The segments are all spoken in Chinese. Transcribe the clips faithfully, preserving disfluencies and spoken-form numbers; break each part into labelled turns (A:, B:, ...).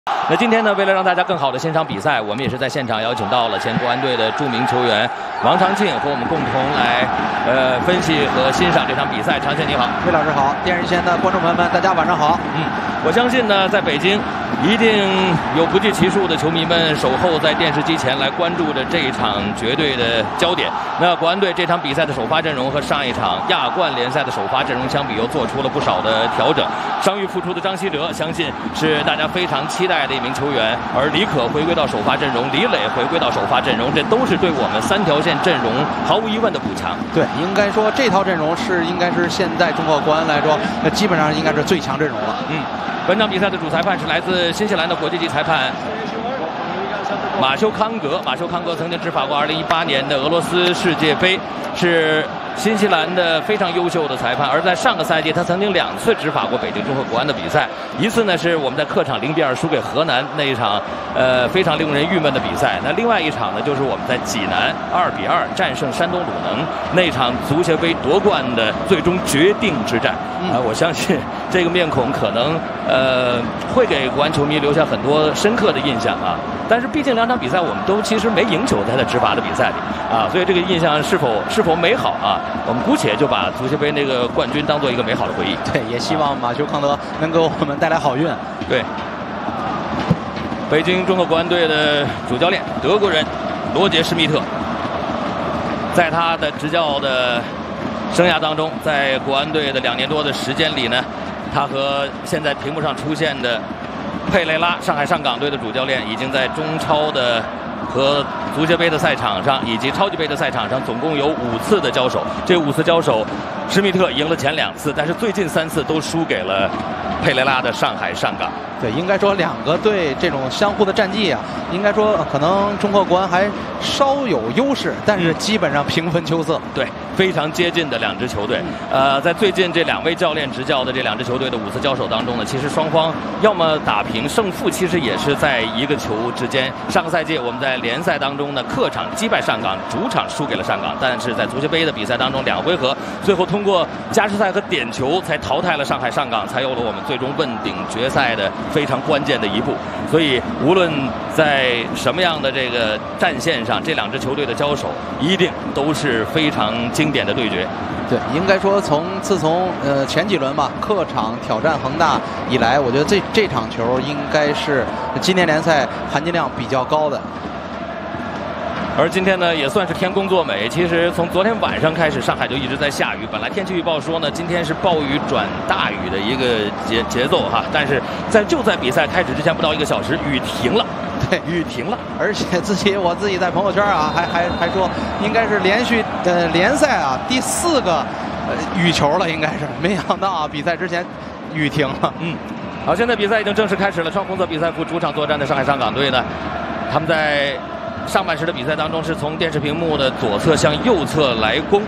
A: 那今天呢，为了让大家更好的欣赏比赛，我们也是在现场邀请到了前国安队的著名球员王长庆和我们共同来呃分析和欣赏这场比赛。长庆你好，
B: 魏老师好，电视前的观众朋友们，大家晚上好。
A: 嗯，我相信呢，在北京一定有不计其数的球迷们守候在电视机前来关注着这一场绝对的焦点。那国安队这场比赛的首发阵容和上一场亚冠联赛的首发阵容相比，又做出了不少的调整。伤愈复出的张稀哲，相信是大家非常期待的一名球员，而李可回归到首发阵容，李磊回归到首发阵容，这都是对我们三条线阵容毫无疑问的补强。
B: 对，应该说这套阵容是应该是现在中国国安来说，那基本上应该是最强阵容了。
A: 嗯，本场比赛的主裁判是来自新西兰的国际级裁判马修康格。马修康格曾经执法过二零一八年的俄罗斯世界杯，是新西兰的非常优秀的裁判。而在上个赛季，他曾经两次执法过北京中赫国安的比赛，一次呢是我们在客场零比二输给河南那一场，呃非常令人郁闷的比赛。那另外一场呢，就是我们在济南二比二战胜山东鲁能那场足协杯夺冠的最终决定之战。啊、呃，我相信这个面孔可能呃会给国安球迷留下很多深刻的印象啊。但是毕竟两场比赛我们都其实没赢球，在他执法的比赛里啊，所以这个印象是否是否美好啊？我们姑且就把足协杯那个冠军当做一个美好的回忆。
B: 对，也希望马修康德能给我们带来好运。
A: 对，北京中赫国安队的主教练德国人罗杰·施密特，在他的执教的生涯当中，在国安队的两年多的时间里呢，他和现在屏幕上出现的佩雷拉上海上港队的主教练，已经在中超的和足协杯的赛场上以及超级杯的赛场上总共有五次的交手。这五次交手，施密特赢了前两次，但是最近三次都输给了佩雷拉的上海上港。
B: 对，应该说两个队这种相互的战绩啊，应该说可能中赫国安还稍有优势，但是基本上平分秋色。
A: 对，非常接近的两支球队。呃，在最近这两位教练执教的这两支球队的五次交手当中呢，其实双方要么打平，胜负其实也是在一个球之间。上个赛季我们在联赛当中呢，客场击败上港，主场输给了上港，但是在足协杯的比赛当中，两个回合最后通过加时赛和点球才淘汰了上海上港，才有了我们最终问鼎决赛的非常关键的一步。所以无论在什么样的这个战线上，这两支球队的交手一定都是非常经典的对决。
B: 对，应该说从自从呃前几轮吧，客场挑战恒大以来，我觉得这这场球应该是今年联赛含金量比较高的。
A: 而今天呢，也算是天公作美。其实从昨天晚上开始，上海就一直在下雨。本来天气预报说呢，今天是暴雨转大雨的一个节节奏哈，但是在就在比赛开始之前不到一个小时，雨停了。对，雨停了，
B: 而且自己我自己在朋友圈啊，还还还说，应该是连续呃联赛啊第四个呃雨球了，应该是。没想到啊，比赛之前雨停了。
A: 嗯，好，现在比赛已经正式开始了。穿红色比赛服主场作战的上海上港队呢，他们在上半时的比赛当中是从电视屏幕的左侧向右侧来攻，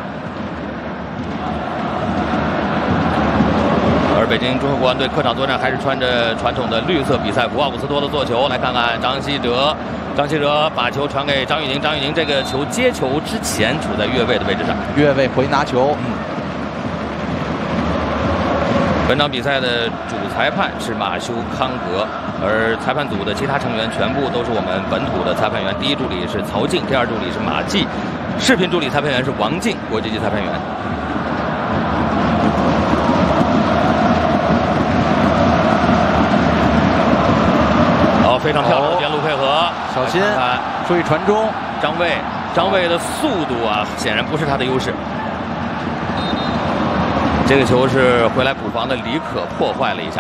A: 而北京中赫国安队客场作战还是穿着传统的绿色比赛服。奥古斯多的做球，来看看张稀哲，张稀哲把球传给张玉宁，张玉宁这个球接球之前处在越位的位置上，
B: 越位回拿球。
A: 嗯，本场比赛的主裁判是马修康格，而裁判组的其他成员全部都是我们本土的裁判员。第一助理是曹静，第二助理是马季，视频助理裁判员是王静，国际级裁判员。好，非常漂亮的边路配合，
B: 小心，注意传中。
A: 张卫，张卫的速度啊，显然不是他的优势。这个球是回来补防的李可破坏了一下。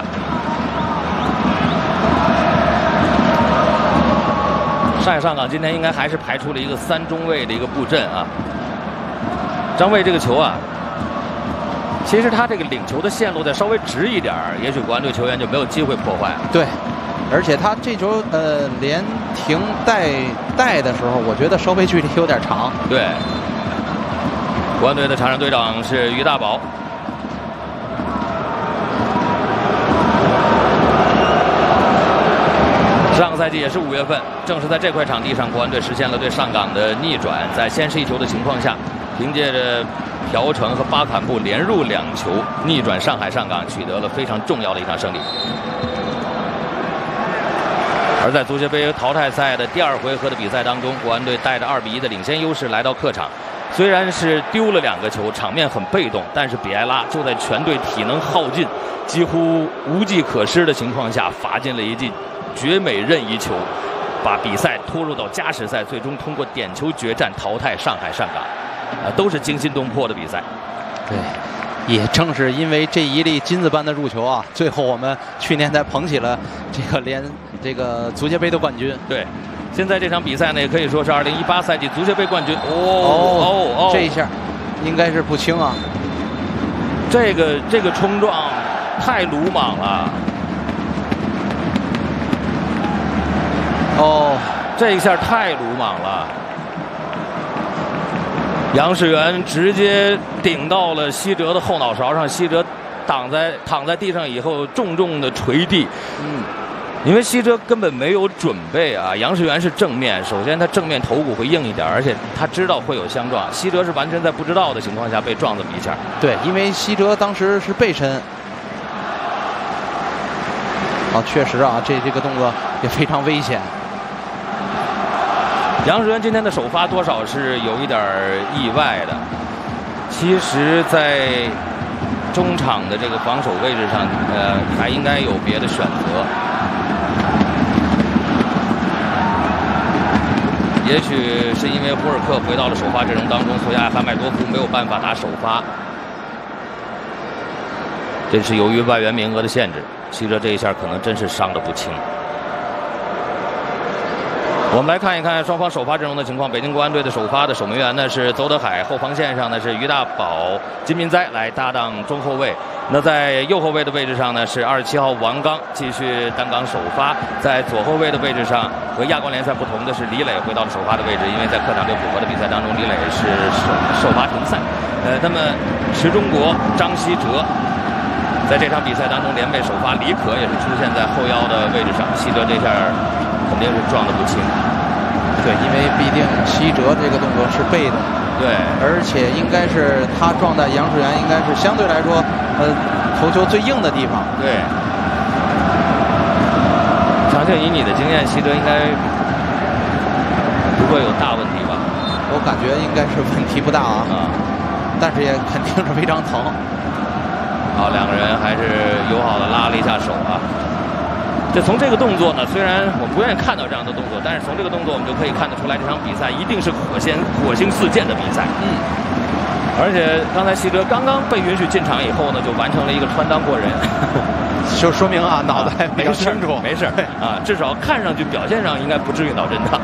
A: 上海上港今天应该还是排出了一个三中卫的一个布阵啊。张卫这个球啊，其实他这个领球的线路再稍微直一点，也许国安队球员就没有机会破坏了。
B: 对，而且他这球呃连停带带的时候，我觉得稍微距离有点长。
A: 对，国安队的场上队长是于大宝。上个赛季也是五月份，正是在这块场地上，国安队实现了对上港的逆转，在先失一球的情况下，凭借着朴成和巴坎布连入两球，逆转上海上港，取得了非常重要的一场胜利。 而在足协杯淘汰赛的第二回合的比赛当中，国安队带着二比一的领先优势来到客场。虽然是丢了两个球，场面很被动，但是比埃拉就在全队体能耗尽、几乎无计可施的情况下，罚进了一记绝美任意球，把比赛拖入到加时赛，最终通过点球决战淘汰上海上港。啊，都是惊心动魄的比赛。
B: 对。也正是因为这一粒金子般的入球啊，最后我们去年才捧起了这个联这个足协杯的冠军。
A: 对，现在这场比赛呢，也可以说是二零一八赛季足协杯冠军。哦
B: 哦哦，这一下应该是不轻啊！
A: 这个这个冲撞太鲁莽了。
B: 哦，
A: 这一下太鲁莽了。杨世元直接顶到了西哲的后脑勺上，西哲挡在躺在地上以后，重重的捶地。嗯，因为西哲根本没有准备啊。杨世元是正面，首先他正面头骨会硬一点，而且他知道会有相撞。西哲是完全在不知道的情况下被撞这么一下。
B: 对，因为西哲当时是背身。啊，确实啊，这这个动作也非常危险。
A: 杨世元今天的首发多少是有一点意外的。其实，在中场的这个防守位置上，呃，还应该有别的选择。也许是因为胡尔克回到了首发阵容当中，所以艾哈迈多夫没有办法打首发。这是由于外援名额的限制，西哲这一下可能真是伤得不轻。我们来看一看双方首发阵容的情况。北京国安队的首发的守门员呢是邹德海，后防线上呢是于大宝、金民哉来搭档中后卫。那在右后卫的位置上呢是二十七号王刚继续担纲首发。在左后卫的位置上，和亚冠联赛不同的是，李磊回到了首发的位置，因为在客场六复合的比赛当中，李磊是首首发停赛。呃，那么池中国、张稀哲在这场比赛当中连被首发，李可也是出现在后腰的位置上。西哲这下肯定是撞得不轻。
B: 对，因为毕竟西哲这个动作是被动，
A: 对，
B: 而且应该是他撞在杨世元，应该是相对来说，呃，头球最硬的地方。
A: 对，相信以你的经验，西哲应该不会有大问题吧？
B: 我感觉应该是问题不大啊，啊但是也肯定是非常疼。
A: 好，两个人还是友好的拉了一下手啊。这从这个动作呢，虽然我们不愿意看到这样的动作，但是从这个动作我们就可以看得出来，这场比赛一定是火星火星四溅的比赛。嗯。而且刚才西哲刚刚被允许进场以后呢，就完成了一个穿裆过人，
B: 就说明啊，脑袋比较清楚，
A: 没事啊，至少看上去表现上应该不至于脑震荡。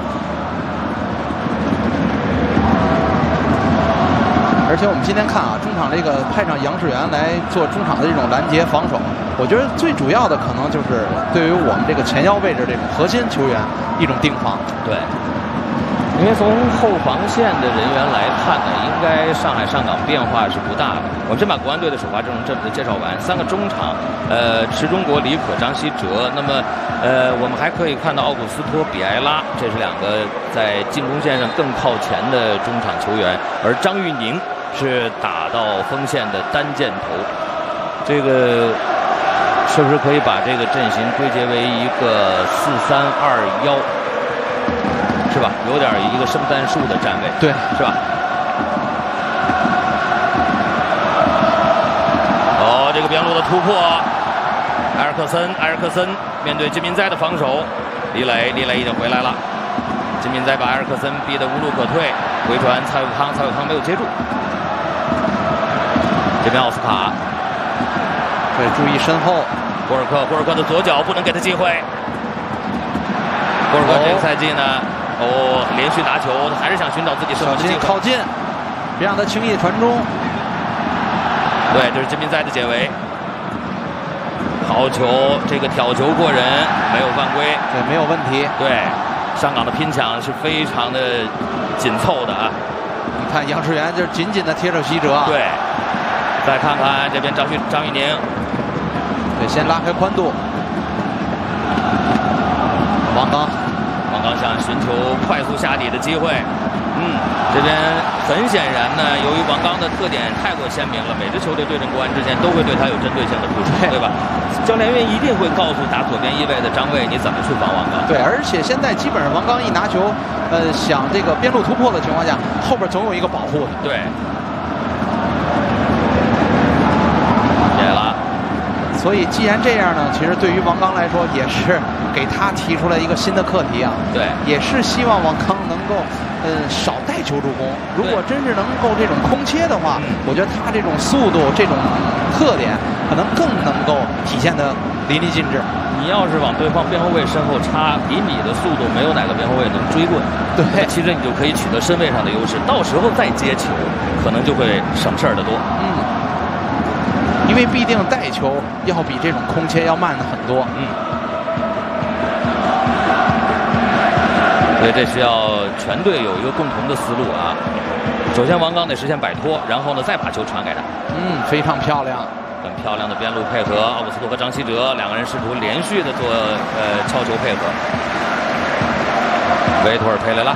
B: 而且我们今天看啊，中场这个派上杨世元来做中场的这种拦截防守，我觉得最主要的可能就是对于我们这个前腰位置这种核心球员一种盯防。
A: 对，因为从后防线的人员来看呢，应该上海上港变化是不大的。我们先把国安队的首发阵容这么的介绍完，三个中场，呃，池中国、李可、张稀哲。那么，呃，我们还可以看到奥古斯托、比埃拉，这是两个在进攻线上更靠前的中场球员，而张玉宁是打到锋线的单箭头。这个是不是可以把这个阵型归结为一个四三二一，是吧？有点一个圣诞树的站位，
B: 对，
A: 是吧？哦，这个边路的突破，埃尔克森，埃尔克森面对金民哉的防守，李磊，李磊已经回来了。金民哉把埃尔克森逼得无路可退，回传蔡永康，蔡永康没有接住。这边奥斯卡，
B: 对，注意身后，
A: 博尔克，博尔克的左脚不能给他机会。博尔克这个赛季呢，哦，连续拿球，他还是想寻找自己射门的机会，
B: 靠近，别让他轻易传中。
A: 对，这是金民哉的解围，好球，这个挑球过人，没有犯规，
B: 对，没有问题。
A: 对，上港的拼抢是非常的紧凑的啊。
B: 你看杨世元就紧紧的贴着西哲。
A: 对。再看看这边张玉张玉宁，
B: 对，先拉开宽度。王刚，王
A: 王刚想寻求快速下底的机会。嗯，这边很显然呢，由于王刚的特点太过鲜明了，每支球队对阵国安之前都会对他有针对性的部署，对吧？教练员一定会告诉打左边翼位的张卫你怎么去防王刚。
B: 对，而且现在基本上王刚一拿球，呃，想这个边路突破的情况下，后边总有一个保护的。
A: 对。解了。
B: 所以既然这样呢，其实对于王刚来说，也是给他提出来一个新的课题啊。
A: 对。也
B: 是希望王刚能够。嗯，少带球助攻。如果真是能够这种空切的话，我觉得他这种速度、这种特点，可能更能够体现的淋漓尽致。
A: 你要是往对方边后卫身后插厘米的速度，没有哪个边后卫能追过。
B: 对，
A: 其实你就可以取得身位上的优势，到时候再接球，可能就会省事儿得多。
B: 嗯，因为毕竟带球要比这种空切要慢很多。
A: 嗯。所以这需要全队有一个共同的思路啊。首先王刚得实现摆脱，然后呢再把球传给他。
B: 嗯，非常漂亮，
A: 很漂亮的边路配合。奥古斯托和张稀哲两个人试图连续的做呃敲球配合。维托尔佩雷拉。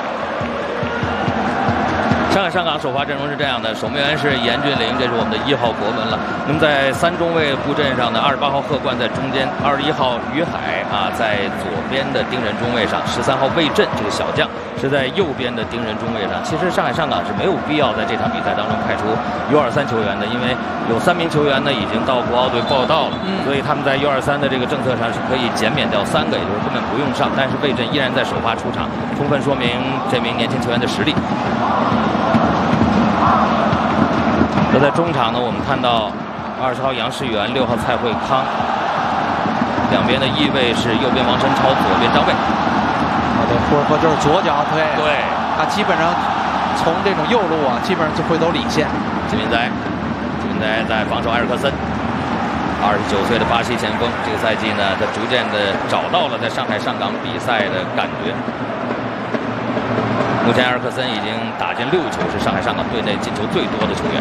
A: 上海上港首发阵容是这样的：守门员是严俊凌，这是我们的一号国门了。那么在三中卫布阵上呢，二十八号贺冠在中间，二十一号于海啊在左边的盯人中卫上，十三号魏震这个小将是在右边的盯人中卫上。其实上海上港是没有必要在这场比赛当中派出 U 二三球员的，因为有三名球员呢已经到国奥队报到了，嗯、所以他们在 U 二三的这个政策上是可以减免掉三个，也就是根本不用上。但是魏震依然在首发出场，充分说明这名年轻球员的实力。那在中场呢，我们看到二十号杨世元，六号蔡慧康，两边的翼位是右边王申超，左边张卫。
B: 好的，霍尔克就是左脚推，
A: 对，
B: 他基本上从这种右路啊，基本上就会走里线。
A: 金民哉，金民哉在防守埃尔克森，二十九岁的巴西前锋，这个赛季呢，他逐渐的找到了在上海上港比赛的感觉。目前埃尔克森已经打进六球，是上海上港队内进球最多的球员。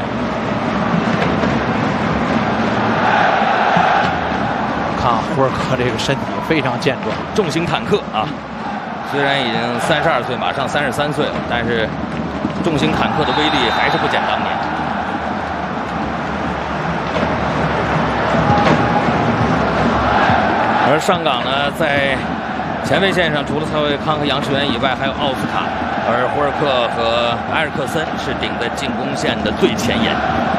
B: 看霍尔克这个身体非常健壮，
A: 重型坦克啊！虽然已经三十二岁，马上三十三岁了，但是重型坦克的威力还是不减当年。而上港呢，在前卫线上除了蔡慧康和杨世元以外，还有奥斯卡。而霍尔克和埃尔克森是顶在进攻线的最前沿。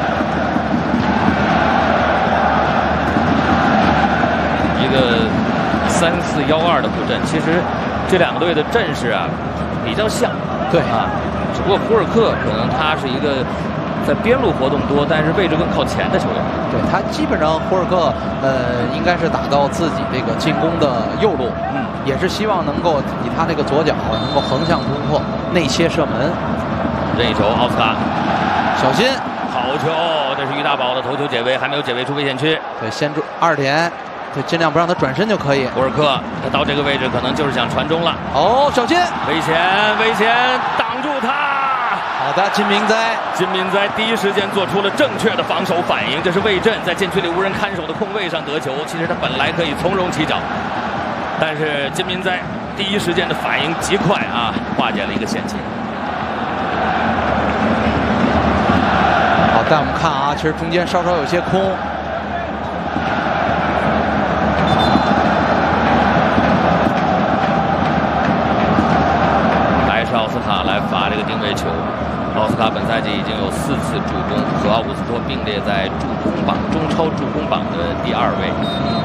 A: 一个三四幺二的布阵，其实这两个队的阵势啊比较像，
B: 对
A: 啊，只不过霍尔克可能他是一个在边路活动多，但是位置更靠前的球员。
B: 对他基本上霍尔克呃应该是打到自己这个进攻的右路，嗯，也是希望能够以他这个左脚能够横向突破，内切射门。
A: 任意球，奥斯卡，
B: 小心，
A: 好球！这是于大宝的头球解围，还没有解围出危险区。
B: 对，先注二点，对，尽量不让他转身就可以。
A: 霍尔克他到这个位置可能就是想传中了。
B: 哦，小心，
A: 危险，危险，挡住他。
B: 好的，金明哉，
A: 金明哉第一时间做出了正确的防守反应。这是魏震在禁区里无人看守的空位上得球，其实他本来可以从容起脚，但是金明哉第一时间的反应极快啊，化解了一个险情。
B: 好，但我们看啊，其实中间稍稍有些空。
A: 还是奥斯卡来罚这个定位球。奥斯卡本赛季已经有四次助攻，和奥古斯托并列在助攻榜中超助攻榜的第二位。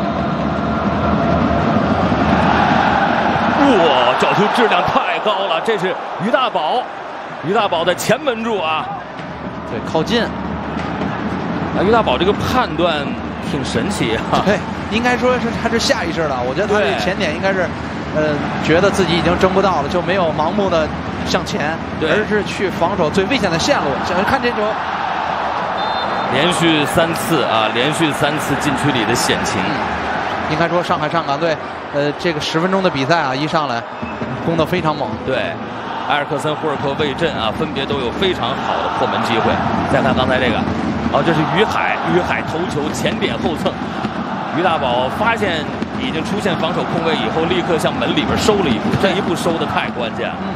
A: 哇，角球质量太高了！这是于大宝，于大宝的前门柱啊，
B: 对，靠近。
A: 啊，于大宝这个判断挺神奇啊。
B: 对，应该说是他是下意识的。我觉得他这前点应该是，呃，觉得自己已经争不到了，就没有盲目的向前，而是去防守最危险的线路。想看这球，
A: 连续三次啊，连续三次禁区里的险情。
B: 嗯应该说，上海上港队，呃，这个十分钟的比赛啊，一上来攻得非常猛。
A: 对，埃尔克森、霍尔克、魏震啊，分别都有非常好的破门机会。再看刚才这个，哦，这是于海，于海头球前点后蹭，于大宝发现已经出现防守空位以后，立刻向门里边收了一步，这一步收的太关键了。嗯，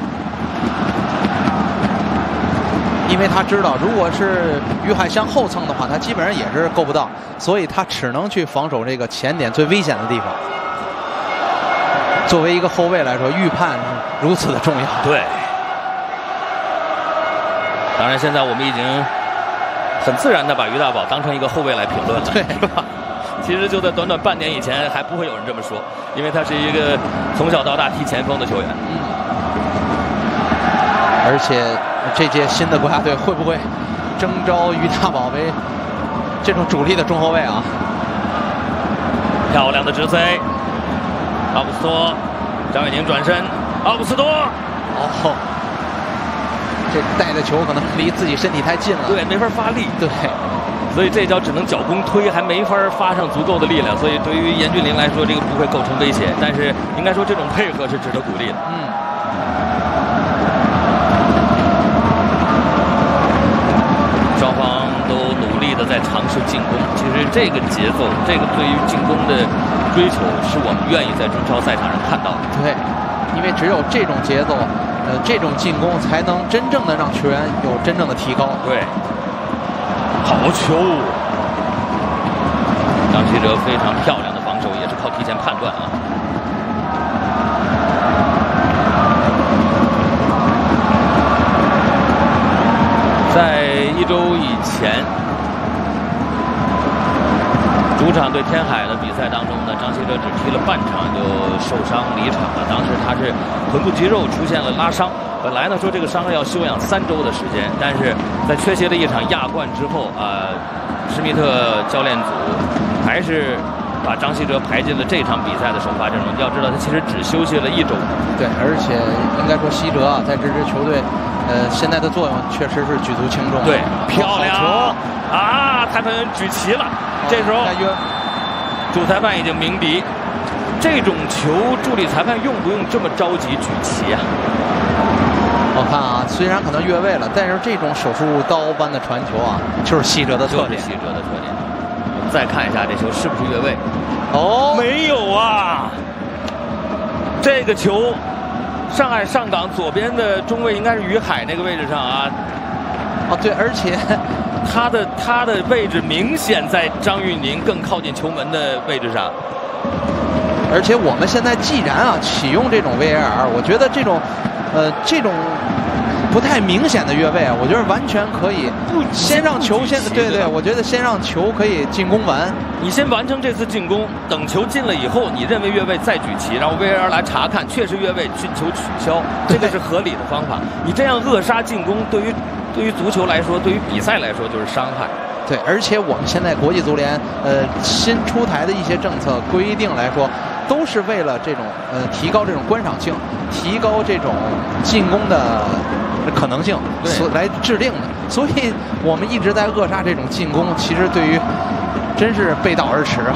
B: 因为他知道，如果是于海向后蹭的话，他基本上也是够不到，所以他只能去防守这个前点最危险的地方。作为一个后卫来说，预判如此的重要。
A: 对。当然，现在我们已经很自然的把于大宝当成一个后卫来评论了，
B: 对，
A: 是吧？其实就在短短半年以前，还不会有人这么说，因为他是一个从小到大踢前锋的球员。
B: 嗯。而且这届新的国家队会不会征召于大宝为这种主力的中后卫啊？
A: 漂亮的直塞，奥古斯托，张玉宁转身，奥古斯托，
B: 哦。这带的球可能离自己身体太近了，
A: 对，没法发力，
B: 对，
A: 所以这脚只能脚弓推，还没法发上足够的力量，所以对于严俊凌来说，这个不会构成威胁，但是应该说这种配合是值得鼓励的。嗯，双方都努力的在尝试进攻，其实这个节奏，这个对于进攻的追求，是我们愿意在中超赛场上看到的。
B: 对，因为只有这种节奏。呃，这种进攻才能真正的让球员有真正的提高。
A: 对，好球！张稀哲非常漂亮的防守，也是靠提前判断啊。在一周以前，主场对天海的比赛当中呢，张稀哲只踢了半场就受伤离场了。当时他是臀部肌肉出现了拉伤，本来呢说这个伤要休养三周的时间，但是在缺席了一场亚冠之后，呃，施密特教练组还是把张稀哲排进了这场比赛的首发阵容。要知道他其实只休息了一周。
B: 对，而且应该说稀哲啊，在这支球队，呃，现在的作用确实是举足轻重。
A: 对，漂亮球啊！裁判员举旗了。这时候，主裁判已经鸣笛。这种球，助理裁判用不用这么着急举旗啊？
B: 我看啊，虽然可能越位了，但是这种手术刀般的传球啊，就是稀哲的特点。
A: 就是稀哲的特点。我们再看一下这球是不是越位？
B: 哦，
A: 没有啊！这个球，上海上港左边的中卫应该是于海那个位置上啊。
B: 哦，对，而且。
A: 他的他的位置明显在张玉宁更靠近球门的位置上，
B: 而且我们现在既然啊启用这种 V A R， 我觉得这种，呃，这种不太明显的越位啊，我觉得完全可以不先让球先对对，我觉得先让球可以进攻完，
A: 你先完成这次进攻，等球进了以后，你认为越位再举旗，然后 V A R 来查看，确实越位，进球取消，这个是合理的方法。你这样扼杀进攻，对于。对于足球来说，对于比赛来说就是伤害。
B: 对，而且我们现在国际足联呃新出台的一些政策规定来说，都是为了这种呃提高这种观赏性，提高这种进攻的可能性所来制定的。所以我们一直在扼杀这种进攻，其实对于真是背道而驰啊。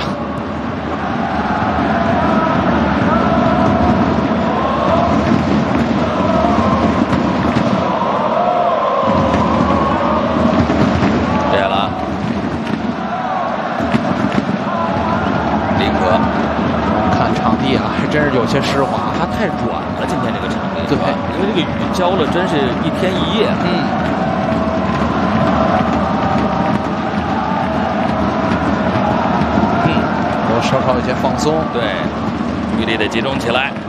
B: 真是有些湿滑，
A: 它太软了。今天这个场地，
B: 对，
A: 因为这个雨浇了，真是一天一夜。
B: 嗯。嗯，我稍稍有些放松。
A: 对，注意力得集中起来。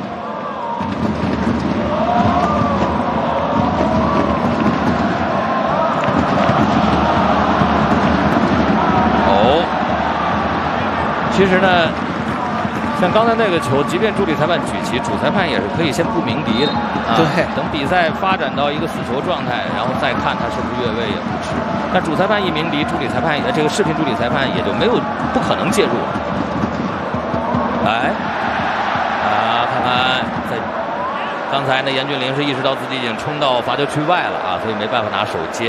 A: 哦，其实呢。像刚才那个球，即便助理裁判举旗，主裁判也是可以先不鸣笛的。啊、
B: 对，
A: 等比赛发展到一个死球状态，然后再看他是不是越位也不迟。但主裁判一鸣笛，助理裁判呃这个视频助理裁判也就没有不可能介入了。来，啊，看看在刚才呢，严俊凌是意识到自己已经冲到罚球区外了啊，所以没办法拿手接。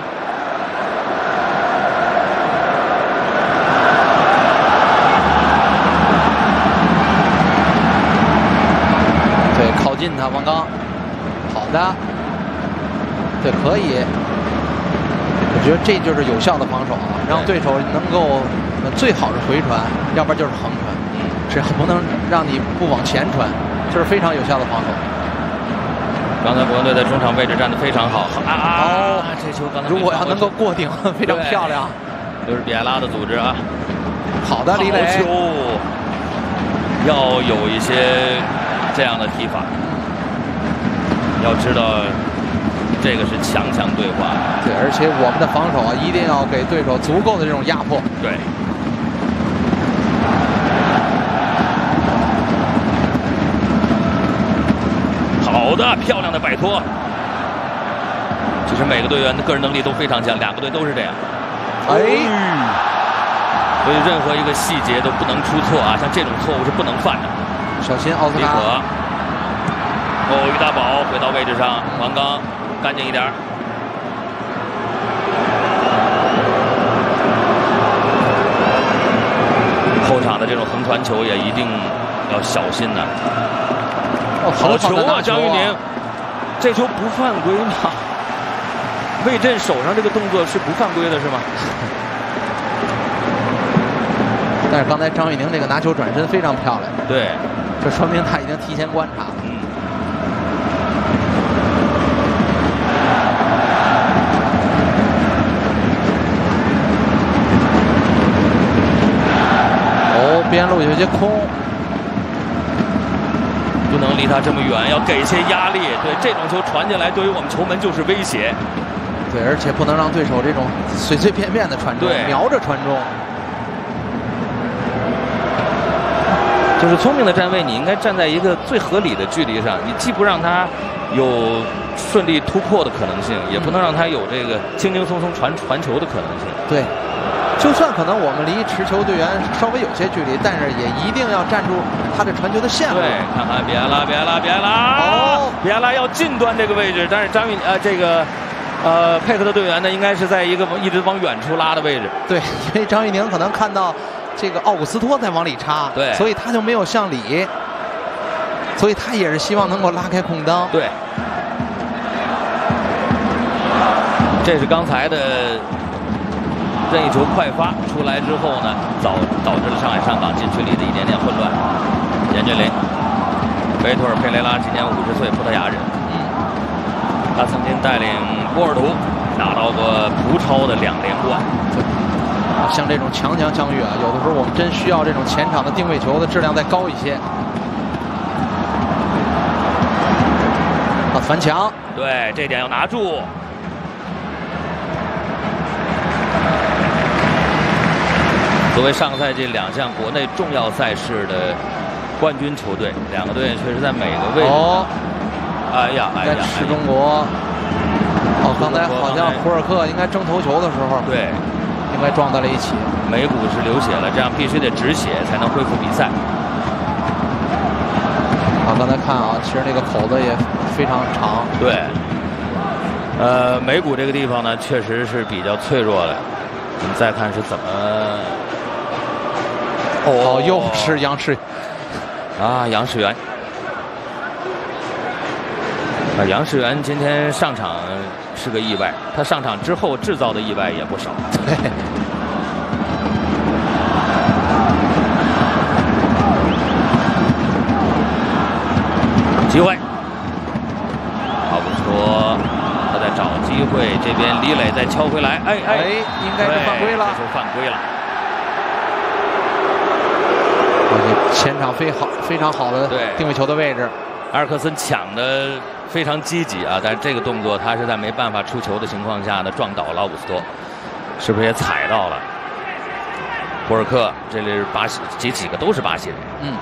B: 进他王刚，好的，对，可以。我觉得这就是有效的防守啊，让对手能够最好是回传，要不然就是横传。
A: 嗯，
B: 只要不能让你不往前传，这是非常有效的防守。
A: 刚才国家队在中场位置站得非常好啊！
B: 哦，
A: 这球刚才
B: 如果要能够过顶，非常漂亮。
A: 都是比埃拉的组织啊！
B: 好的，李磊。
A: 好球，要有一些这样的踢法。要知道，这个是强强对话。
B: 对，而且我们的防守啊，一定要给对手足够的这种压迫。
A: 对。好的，漂亮的摆脱。其实每个队员的个人能力都非常强，两个队都是这样。
B: 哎，
A: 所以任何一个细节都不能出错啊！像这种错误是不能犯的。
B: 小心奥斯卡。
A: 哦，于大宝回到位置上，王刚干净一点。后场的这种横传球也一定要小心呐。
B: 哦，
A: 好球啊，张玉宁！这球不犯规吗？魏震手上这个动作是不犯规的，是吗？
B: 但是刚才张玉宁这个拿球转身非常漂亮。
A: 对，
B: 这说明他已经提前观察了。
A: 嗯。
B: 哦，边路有些空。
A: 不能离他这么远，要给些压力。对，这种球传进来，对于我们球门就是威胁。
B: 对，而且不能让对手这种随随便便的传中，瞄着传中。
A: 就是聪明的站位，你应该站在一个最合理的距离上，你既不让他有顺利突破的可能性，也不能让他有这个轻轻松松传传球的可能性。
B: 对。就算可能我们离持球队员稍微有些距离，但是也一定要站住他的传球的线路。
A: 对，看看比埃拉，比埃拉，比埃拉，
B: 哦，
A: 比埃拉要近端这个位置，但是张玉呃这个呃配合的队员呢，应该是在一个一直往远处拉的位置。
B: 对，因为张玉宁可能看到这个奥古斯托在往里插，
A: 对，
B: 所以他就没有向里，所以他也是希望能够拉开空当。
A: 对，这是刚才的。任意球快发出来之后呢，导导致了上海上港禁区里的一点点混乱。严俊林，维托尔佩雷拉今年五十岁，葡萄牙人。嗯，他曾经带领波尔图拿到过葡超的两连冠。
B: 像这种强强相遇啊，有的时候我们真需要这种前场的定位球的质量再高一些。啊，反抢，
A: 对，这点要拿住。作为上个赛季两项国内重要赛事的冠军球队，两个队确实在每个位置。哦，哎呀，哎呀，
B: 是中国。哦，刚才好像胡尔克应该争头球的时候，
A: 对，
B: 应该撞在了一起。
A: 眉骨是流血了，这样必须得止血才能恢复比赛。
B: 啊，刚才看啊，其实那个口子也非常长。
A: 对。呃，眉骨这个地方呢，确实是比较脆弱的。我们再看是怎么。
B: 哦，又是杨世
A: 啊，杨世元啊，杨世元今天上场是个意外，他上场之后制造的意外也不少。
B: 对，
A: 机会，好不错，他在找机会，这边李磊再敲回来，哎哎，
B: 应该是犯规了，
A: 这就犯规了。
B: 前场非好非常好的定位球的位置，
A: 埃尔克森抢的非常积极啊，但是这个动作他是在没办法出球的情况下呢撞倒了奥古斯托，是不是也踩到了？博尔克，这里是巴西，几几个都是巴西人。
B: 嗯，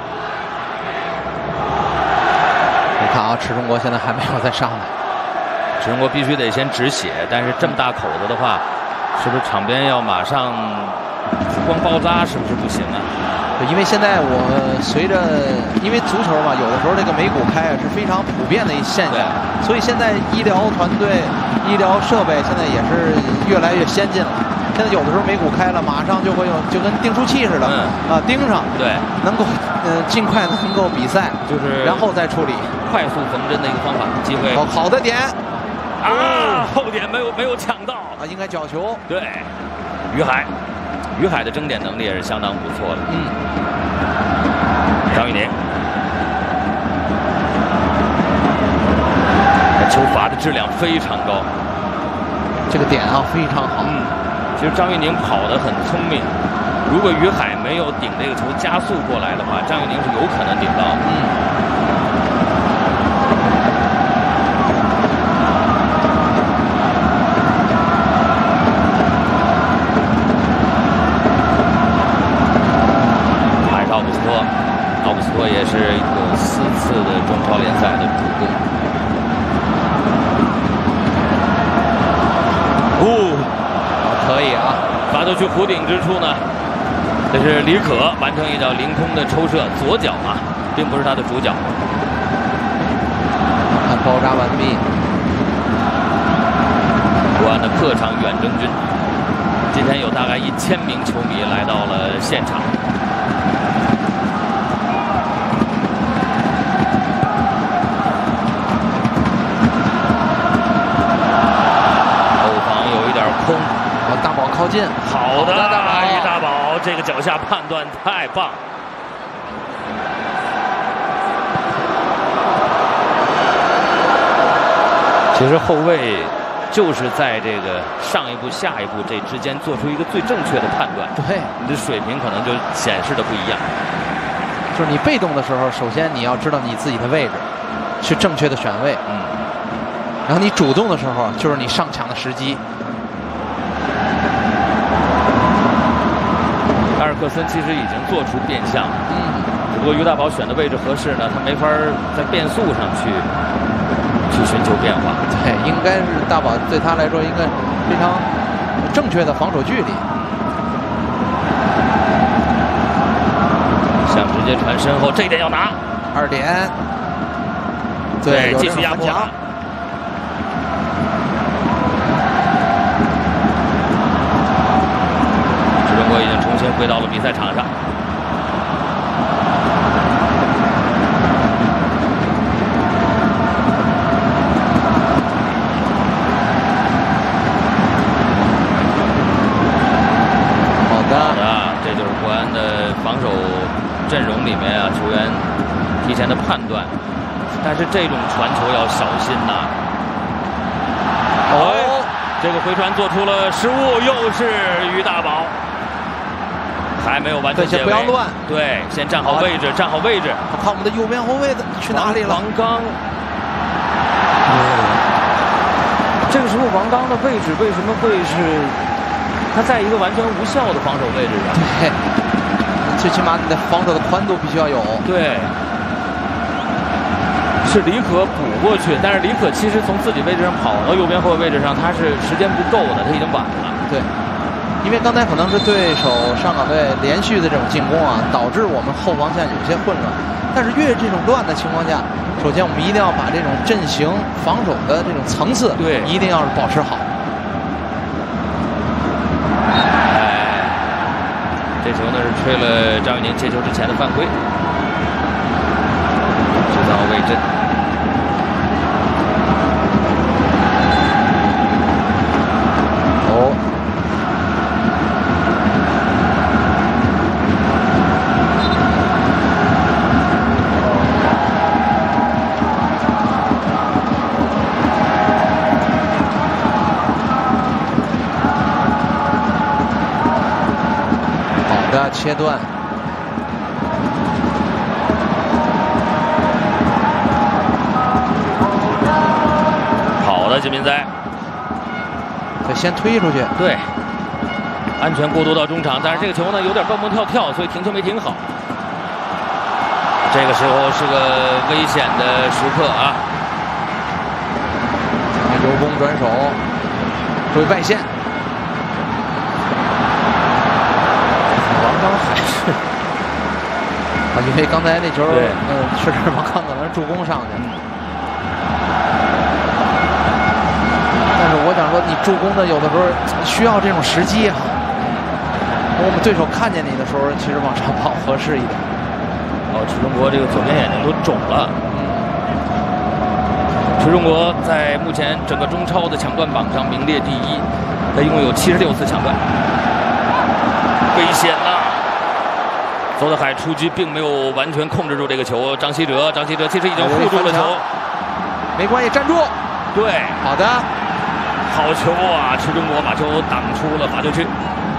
B: 你看啊，池中国现在还没有再上来，
A: 池中国必须得先止血，但是这么大口子的话，是不是场边要马上光包扎，是不是不行啊？
B: 因为现在我随着，因为足球嘛，有的时候这个眉骨开啊是非常普遍的一现象，所以现在医疗团队、医疗设备现在也是越来越先进了。现在有的时候眉骨开了，马上就会有就跟订书器似的，嗯、啊钉上，
A: 对，
B: 能够呃尽快能够比赛，
A: 就是
B: 然后再处理，
A: 快速缝针的一个方法。机会，
B: 好好的点
A: 啊，后点没有没有抢到
B: 啊，应该角球。
A: 对，于海。于海的争点能力也是相当不错的。
B: 嗯。
A: 张玉宁，球罚的质量非常高，
B: 这个点啊非常好。
A: 嗯，其实张玉宁跑得很聪明，如果于海没有顶这个球加速过来的话，张玉宁是有可能顶到的。嗯。 奥布斯托也是有四次的中超联赛的助攻。哦，
B: 可以啊！
A: 罚球区弧顶之处呢，这是李可完成一脚凌空的抽射，左脚啊，并不是他的主脚。
B: 看包扎完毕，
A: 国安的客场远征军，今天有大概一千名球迷来到了现场。
B: 空，然后大宝靠近，
A: 好的，于大宝这个脚下判断太棒。其实后卫就是在这个上一步、下一步这之间做出一个最正确的判断。
B: 对，
A: 你的水平可能就显示的不一样。
B: 就是你被动的时候，首先你要知道你自己的位置，去正确的选位。嗯。然后你主动的时候，就是你上抢的时机。
A: 埃尔克森其实已经做出变向，嗯，只不过于大宝选的位置合适呢，他没法在变速上去去寻求变化。
B: 对，应该是大宝对他来说应该非常正确的防守距离。
A: 想直接传身后，这一点要拿
B: 二点，
A: 对，继续压迫。 中国已经重新回到了比赛场上。
B: 好的，
A: 好的，这就是国安的防守阵容里面啊，球员提前的判断。但是这种传球要小心呐、啊。哦，这个回传做出了失误，又是于大宝。 还没有完全解围，
B: 不要乱。
A: 对，先站好位置，站好位置。
B: 我看我们的右边后卫的去哪里了？
A: 王刚。这个时候王刚的位置为什么会是他在一个完全无效的防守位置上？
B: 对，最起码你的防守的宽度必须要有。
A: 对。是李可补过去，但是李可其实从自己位置上跑到右边后卫位置上，他是时间不够的，他已经晚了。
B: 对。 因为刚才可能是对手上港队连续的这种进攻啊，导致我们后防线有些混乱。但是越这种乱的情况下，首先我们一定要把这种阵型、防守的这种层次，
A: 对，
B: 一定要是保持好。
A: 哎，这球呢是吹了张玉宁接球之前的犯规，制造魏震。
B: 切断，
A: 好的，金民哉，
B: 得先推出去，
A: 对，安全过渡到中场，但是这个球呢有点蹦蹦跳跳，所以停球没停好。这个时候是个危险的时刻啊！
B: 由攻转守，注意外线。
A: 刚还是
B: 啊，因为刚才那球，嗯，是王刚可能助攻上去，但是我想说，你助攻的有的时候需要这种时机啊。我们对手看见你的时候，其实往上跑合适一点。
A: 哦，池中国这个左边眼睛都肿了。池中国在目前整个中超的抢断榜上名列第一，他一共有七十六次抢断，危险呐！ 邹德海出击并没有完全控制住这个球，张稀哲，张稀哲其实已经护住了球，
B: 没关系，站住。
A: 对，
B: 好的，
A: 好球啊！池中国把球挡出了罚球区。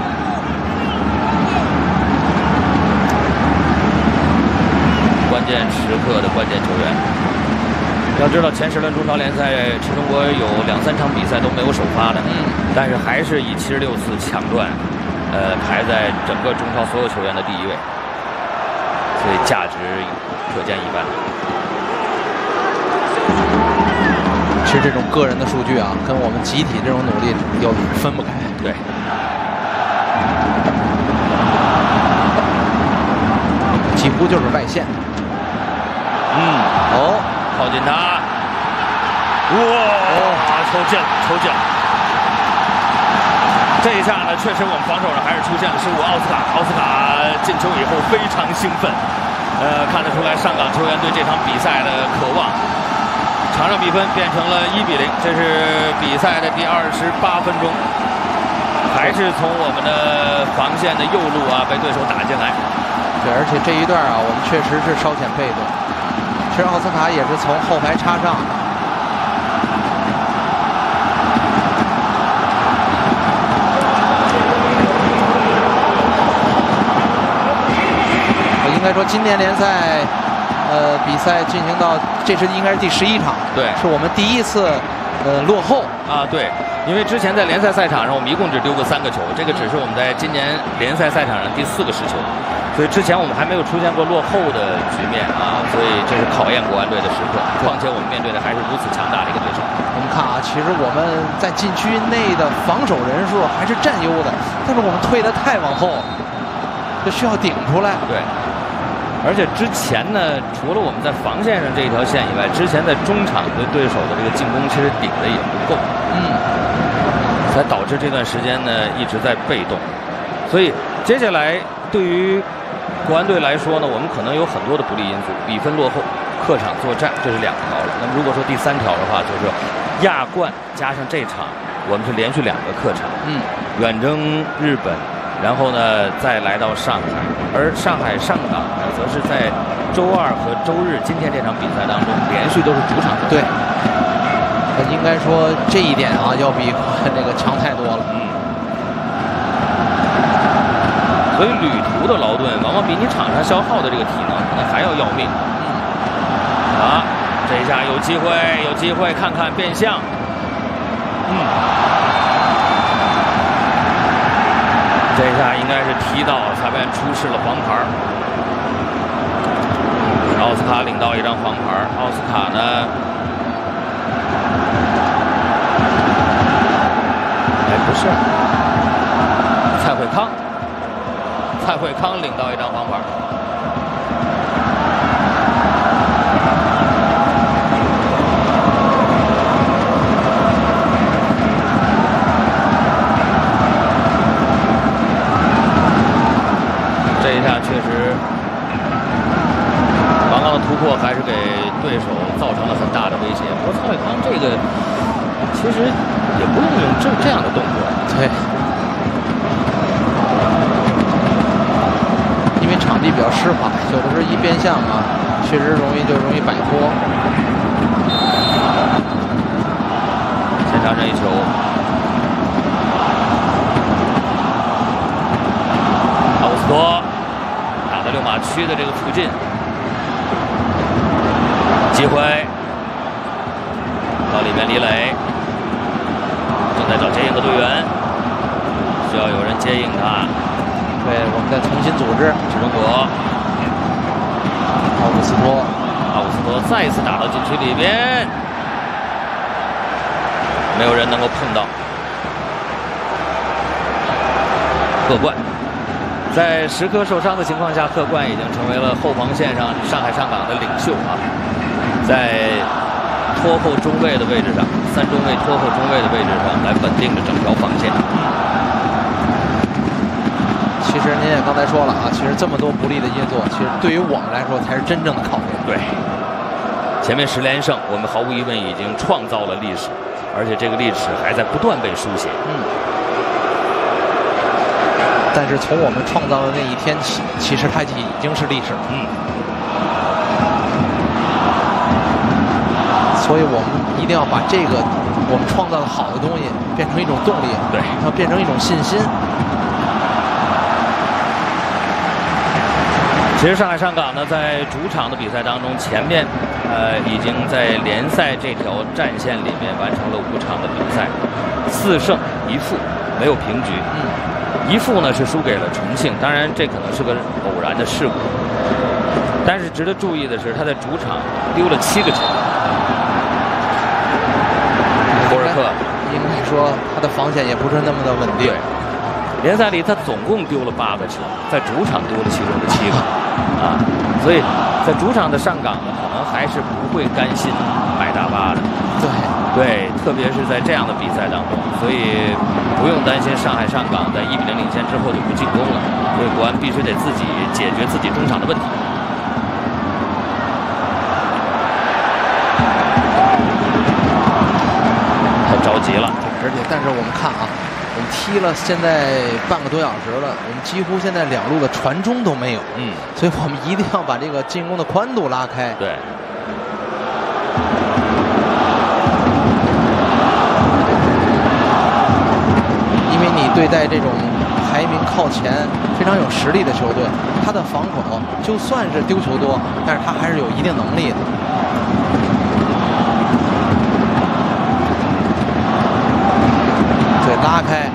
A: 关键时刻的关键球员。要知道，前十轮中超联赛，池中国有两三场比赛都没有首发的，嗯，但是还是以七十六次抢断，呃，排在整个中超所有球员的第一位，所以价值可见一斑。
B: 其实这种个人的数据啊，跟我们集体这种努力又分不开。
A: 对。
B: 几乎就是外线。
A: 嗯，哦，靠近他，哇，抽进了，抽进了。这一下呢，确实我们防守上还是出现了失误。奥斯卡，奥斯卡进球以后非常兴奋，呃，看得出来上港球员对这场比赛的渴望。场上比分变成了一比零，这是比赛的第二十八分钟，还是从我们的防线的右路啊被对手打进来。
B: 对，而且这一段啊，我们确实是稍显被动。其实奥斯卡也是从后排插上。我应该说，今年联赛。呃，比赛进行到这是应该是第十一场，
A: 对，
B: 是我们第一次呃落后
A: 啊，对，因为之前在联赛赛场上我们一共只丢过三个球，这个只是我们在今年联赛赛场上第四个失球，所以之前我们还没有出现过落后的局面啊，所以这是考验国安队的时刻，况且我们面对的还是如此强大的一个对手。
B: 我们看啊，其实我们在禁区内的防守人数还是占优的，但是我们退得太往后，就需要顶出来。
A: 对。而且之前呢，除了我们在防线上这一条线以外，之前在中场对对手的这个进攻其实顶的也不够，嗯，才导致这段时间呢一直在被动。所以接下来对于国安队来说呢，我们可能有很多的不利因素，比分落后，客场作战，这是两条了。那么如果说第三条的话，就是亚冠加上这场，我们是连续两个客场，嗯，远征日本。然后呢，再来到上海，而上海上港呢，则是在周二和周日今天这场比赛当中，连续都是主场的。
B: 对，应该说这一点啊，要比那个强太多了。嗯。
A: 所以旅途的劳顿，往往比你场上消耗的这个体能可能还要要命。嗯。啊，这一下有机会，有机会，看看变向。嗯。这一下应该是踢到裁判出示了黄牌，奥斯卡领到一张黄牌。奥斯卡呢，哎，不是，蔡慧康，蔡慧康领到一张黄牌。这一下确实，王刚的突破还是给对手造成了很大的威胁。不过蔡慧康这个其实也不用用这这样的动作，
B: 对，因为场地比较湿滑，有的时候一变向啊，确实容易就容易摆脱。
A: 前场这一球。奥斯托打到六码区的这个附近，机会到里面，李磊正在找接应的队员，需要有人接应他。
B: 对，我们再重新组织。
A: 池中国，
B: 奥古斯托，
A: 奥古斯托再一次打到禁区里边，没有人能够碰到。贺冠。在时刻受伤的情况下，贺冠已经成为了后防线上上海上港的领袖啊，在拖后中卫的位置上，三中卫拖后中卫的位置上来稳定着整条防线。
B: 其实您也刚才说了啊，其实这么多不利的因素，其实对于我们来说才是真正的考验。
A: 对，前面十连胜，我们毫无疑问已经创造了历史，而且这个历史还在不断被书写。嗯。
B: 但是从我们创造的那一天起，其实它已经是历史了。
A: 嗯。
B: 所以我们一定要把这个我们创造的好的东西变成一种动力，
A: 对，
B: 要变成一种信心。
A: 其实上海上港呢，在主场的比赛当中，前面呃已经在联赛这条战线里面完成了五场的比赛，四胜一负，没有平局。嗯，一负呢是输给了重庆，当然这可能是个偶然的事故。但是值得注意的是，他在主场丢了七个球。博尔克
B: 应该说他的防线也不是那么的稳定。
A: 联赛里他总共丢了八个球，在主场丢了其中的七个啊，所以在主场的上港呢，可能还是不会甘心买大巴的。
B: 对
A: 对，特别是在这样的比赛当中，所以不用担心上海上港在一比零领先之后就不进攻了。所以国安必须得自己解决自己中场的问题。他着急了，
B: 而且但是我们看啊。我们踢了现在半个多小时了，我们几乎现在两路的传中都没有，嗯，所以我们一定要把这个进攻的宽度拉开。
A: 对，
B: 因为你对待这种排名靠前、非常有实力的球队，他的防守就算是丢球多，但是他还是有一定能力的。对，拉开。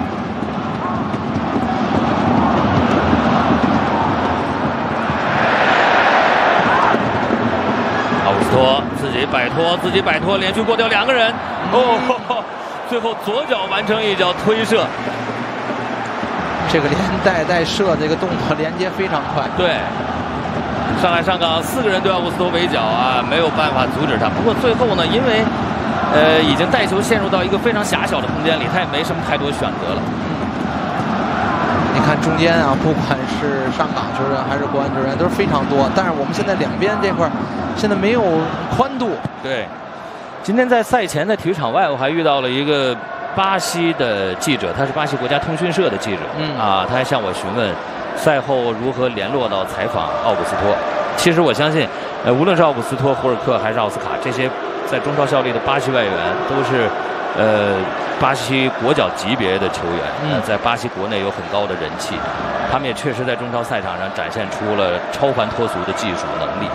A: 奥古斯托自己摆脱，自己摆脱，连续过掉两个人。哦，呵呵最后左脚完成一脚推射。
B: 这个连带带射这个动作连接非常快。
A: 对，上海上港四个人对奥古斯托围剿啊，没有办法阻止他。不过最后呢，因为。呃，已经带球陷入到一个非常狭小的空间里，他也没什么太多选择了。
B: 你看中间啊，不管是上港球员还是国安球员都是非常多，但是我们现在两边这块现在没有宽度。
A: 对，今天在赛前在体育场外，我还遇到了一个巴西的记者，他是巴西国家通讯社的记者，嗯啊，他还向我询问赛后如何联络到采访奥古斯托。其实我相信，呃，无论是奥古斯托、胡尔克还是奥斯卡这些。在中超效力的巴西外援都是，呃，巴西国脚级别的球员，呃，在巴西国内有很高的人气，他们也确实在中超赛场上展现出了超凡脱俗的技术能力。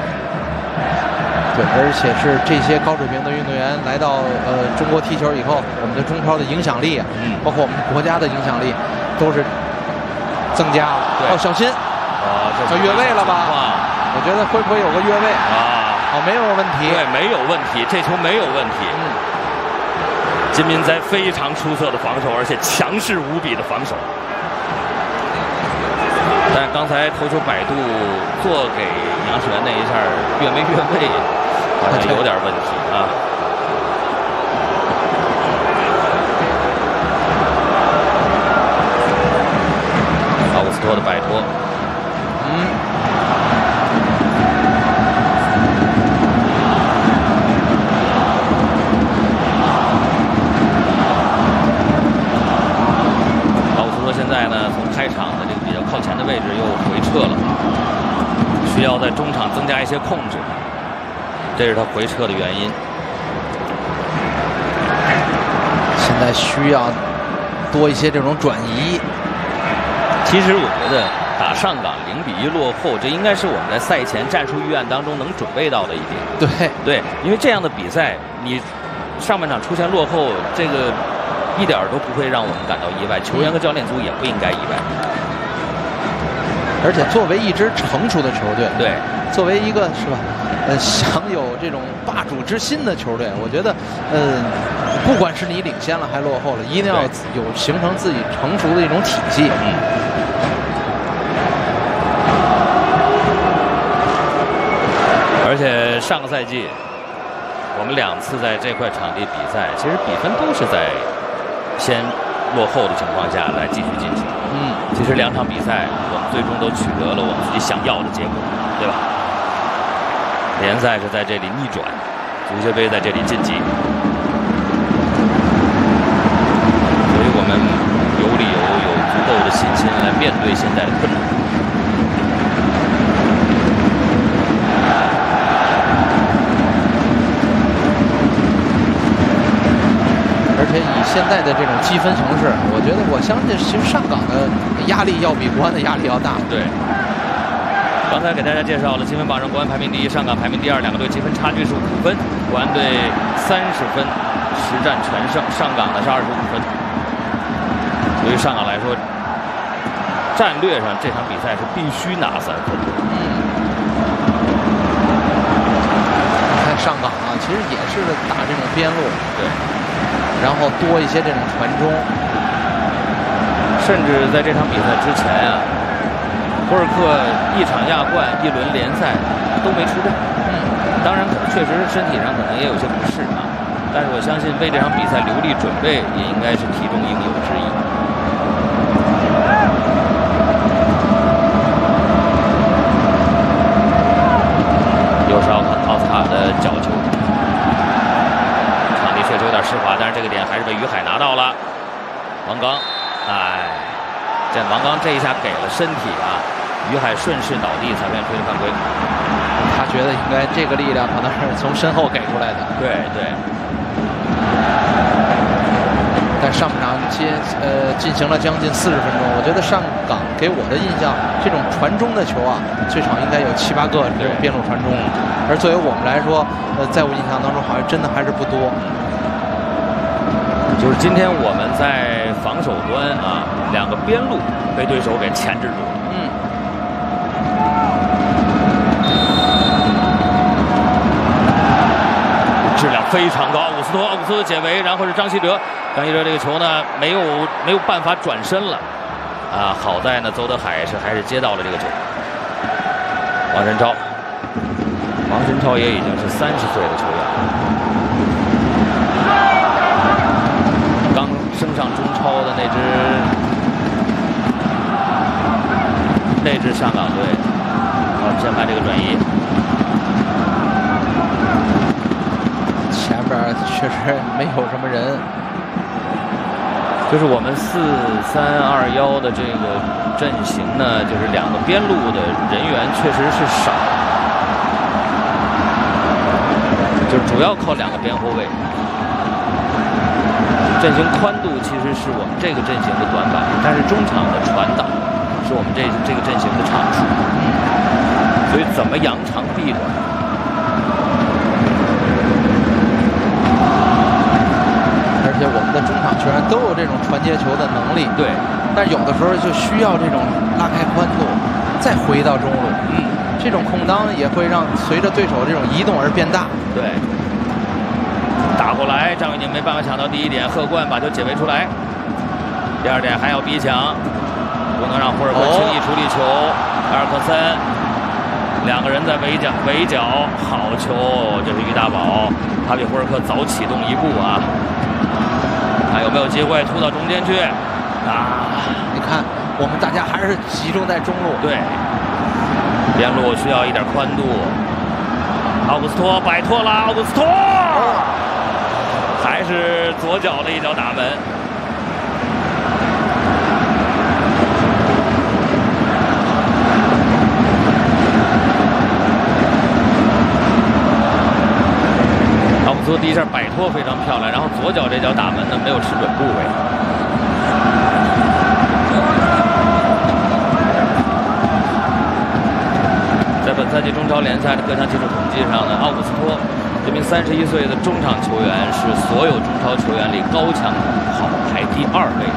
B: 对，而且是这些高水平的运动员来到呃中国踢球以后，我们的中超的影响力啊，嗯，包括我们国家的影响力，都是增加了。要小心，
A: 啊，这
B: 要越位了吧？我觉得会不会有个越位
A: 啊？
B: 哦，没有问题，
A: 对，没有问题，这球没有问题。嗯，金民哉非常出色的防守，而且强势无比的防守。但刚才头球摆渡做给杨世元那一下越没越位，好像有点问题啊。奥古斯托的摆脱，嗯。现在呢，从开场的这个比较靠前的位置又回撤了，需要在中场增加一些控制，这是他回撤的原因。
B: 现在需要多一些这种转移。
A: 其实我觉得打上港零比一落后，这应该是我们在赛前战术预案当中能准备到的一点。
B: 对
A: 对，因为这样的比赛，你上半场出现落后，这个。一点都不会让我们感到意外，球员和教练组也不应该意外。
B: 而且作为一支成熟的球队，
A: 对，
B: 作为一个是吧，呃，享有这种霸主之心的球队，我觉得，嗯、呃，不管是你领先了还落后了，一定要有形成自己成熟的一种体系。嗯。
A: 而且上个赛季，我们两次在这块场地比赛，其实比分都是在。先落后的情况下来继续进行。嗯，其实两场比赛我们最终都取得了我们自己想要的结果，对吧？联赛是在这里逆转，足协杯在这里晋级，所以我们有理由有足够的信心来面对现在的困难。
B: 而且以现在的这种积分形势，我觉得我相信，其实上港的压力要比国安的压力要大。
A: 对。刚才给大家介绍了积分榜上，国安排名第一，上港排名第二，两个队积分差距是五分，国安队三十分，实战全胜，上港呢是二十五分。对于上港来说，战略上这场比赛是必须拿三分的。
B: 嗯，你看上港啊，其实也是打这种边路，
A: 对，
B: 然后多一些这种传中，
A: 甚至在这场比赛之前啊。胡尔克一场亚冠、一轮联赛都没出阵，嗯，当然可能确实身体上可能也有些不适啊，但是我相信为这场比赛流力准备也应该是题中应有之义。又是奥卡奥斯卡的角球，场地确实有点湿滑，但是这个点还是被于海拿到了。王刚，哎，这王刚这一下给了身体啊。于海顺势倒地，裁判吹的犯规。
B: 他觉得应该这个力量可能是从身后给出来的。
A: 对对。
B: 但上半场接呃进行了将近四十分钟，我觉得上港给我的印象，这种传中的球啊，最少应该有七八个这种边路传中。而作为我们来说，呃，在我印象当中，好像真的还是不多。
A: 就是今天我们在防守端啊，两个边路被对手给牵制住了。
B: 嗯。
A: 质量非常高，奥古斯托，奥古斯托解围，然后是张稀哲，张稀哲这个球呢没有没有办法转身了，啊，好在呢邹德海是还是接到了这个球。王申超，王申超也已经是三十岁的球员了，刚升上中超的那支那支上港队，好，先看这个转移。
B: 前边确实没有什么人，
A: 就是我们四三二幺的这个阵型呢，就是两个边路的人员确实是少，就是主要靠两个边后卫。阵型宽度其实是我们这个阵型的短板，但是中场的传导是我们这这个阵型的长处，所以怎么扬长避短。
B: 而且我们的中场球员都有这种传接球的能力，
A: 对，
B: 但是有的时候就需要这种拉开宽度，再回到中路，嗯，这种空当也会让随着对手这种移动而变大。
A: 对，打过来，张玉宁没办法抢到第一点，贺冠把球解围出来，第二点还要逼抢，不能让胡尔克轻易处理球，埃尔克森。两个人在围角，围角好球，这是于大宝，他比胡尔克早启动一步啊，看有没有机会突到中间去啊！
B: 你看，我们大家还是集中在中路，
A: 对，边路需要一点宽度。奥古斯托摆脱了，奥古斯托，还是左脚的一脚打门。奥古斯托第一下摆脱非常漂亮，然后左脚这脚打门呢没有吃准部位。在本赛季中超联赛的各项技术统计上呢，奥古斯托这名三十一岁的中场球员是所有中超球员里高强度跑排第二位。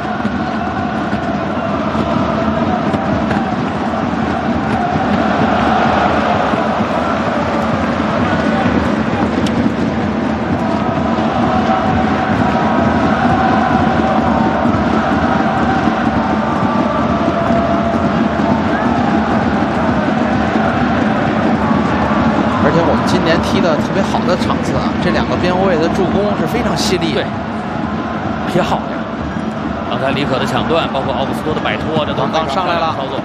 B: 今年踢的特别好的场次啊，这两个边后卫的助攻是非常犀利，
A: 对，漂亮。刚才李可的抢断，包括奥古斯托的摆脱，这都
B: 刚上来了
A: 操作。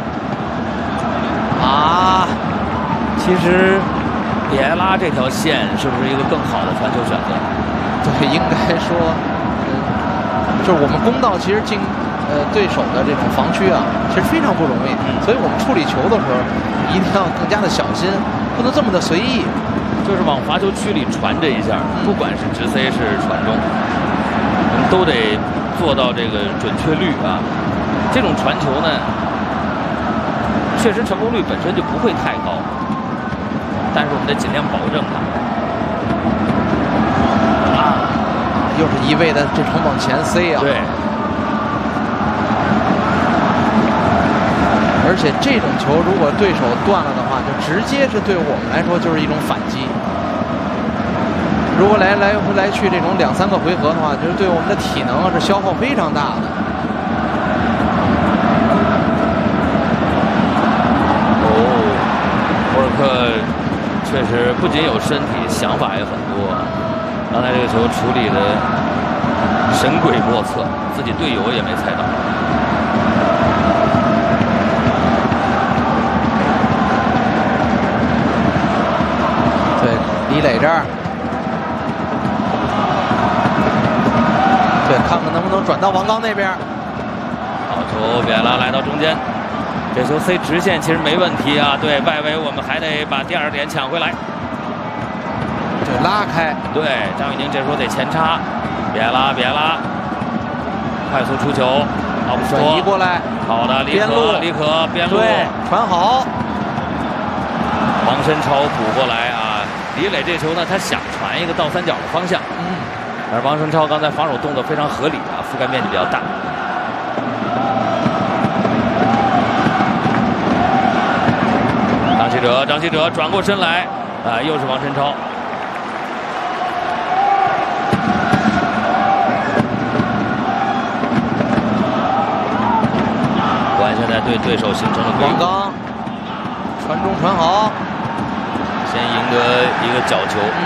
B: 啊，
A: 其实比埃拉这条线是不是一个更好的传球选择？
B: 对，应该说，嗯，就是我们公道其实进，呃， 呃对手的这种防区啊，其实非常不容易。所以我们处理球的时候一定要更加的小心，不能这么的随意。
A: 就是往罚球区里传这一下，不管是直塞是传中，我们都得做到这个准确率啊。这种传球呢，确实成功率本身就不会太高，但是我们得尽量保证它。
B: 啊，又是一味的这种往前塞啊。
A: 对。
B: 而且这种球如果对手断了的话，就直接是对我们来说就是一种反击。如果来来回来去这种两三个回合的话，就是对我们的体能是消耗非常大的。
A: 哦，博尔克确实不仅有身体，想法也很多。刚才这个球处理的神鬼莫测，自己队友也没猜到。
B: 李磊这儿，对，看看能不能转到王刚那边。
A: 好球，别拉来到中间，这球塞直线其实没问题啊。对外围，我们还得把第二点抢回来。
B: 对，拉开。
A: 对，张玉宁这时候得前插，别拉别拉，快速出球，奥布斯托
B: 转移过来。
A: 好的，李可李可边路，
B: 对，传好。
A: 王申超补过来啊。李磊这球呢，他想传一个倒三角的方向，嗯，而王申超刚才防守动作非常合理啊，覆盖面积比较大。张稀哲，张稀哲转过身来，啊，又是王申超。国安现在对对手形成了
B: 王刚传中传好。
A: 先赢得一个角球，嗯，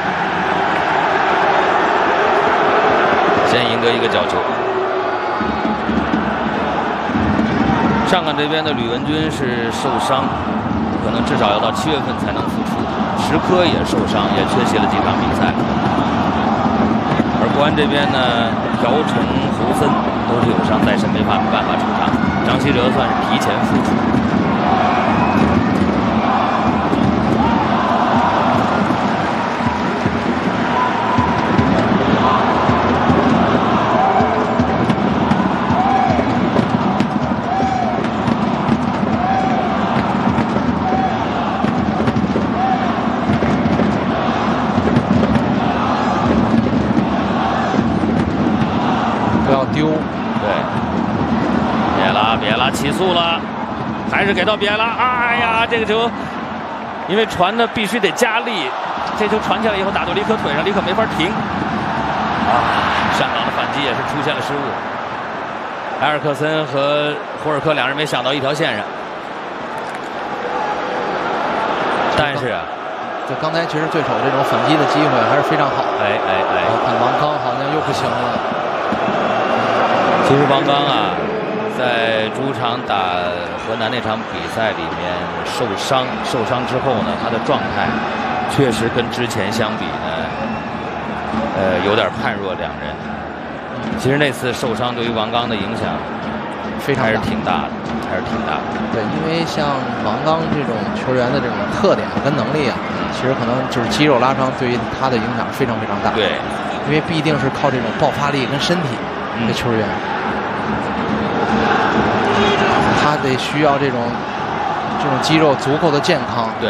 A: 先赢得一个角球。上港这边的吕文君是受伤，可能至少要到七月份才能复出。石科也受伤，也缺席了几场比赛。而国安这边呢，朴成、胡森都是有伤在身，没法没办法出场。张稀哲算是提前复出。起诉了，还是给到别拉。哎呀，这个球，因为传的必须得加力，这球传起来以后打到李可腿上，李可没法停。啊，上港的反击也是出现了失误。埃尔克森和胡尔克两人没想到一条线上，但是啊，
B: 就刚才其实对手这种反击的机会还是非常好。
A: 哎哎哎，
B: 看王刚好像又不行了。
A: 其实王刚啊。在主场打河南那场比赛里面受伤，受伤之后呢，他的状态确实跟之前相比呢，呃，有点判若两人。其实那次受伤对于王刚的影响
B: 非常
A: 还是挺大的，还是挺大的。
B: 对，因为像王刚这种球员的这种特点跟能力啊，其实可能就是肌肉拉伤对于他的影响非常非常大。
A: 对，
B: 因为必定是靠这种爆发力跟身体的球员。嗯，他得需要这种这种肌肉足够的健康。
A: 对，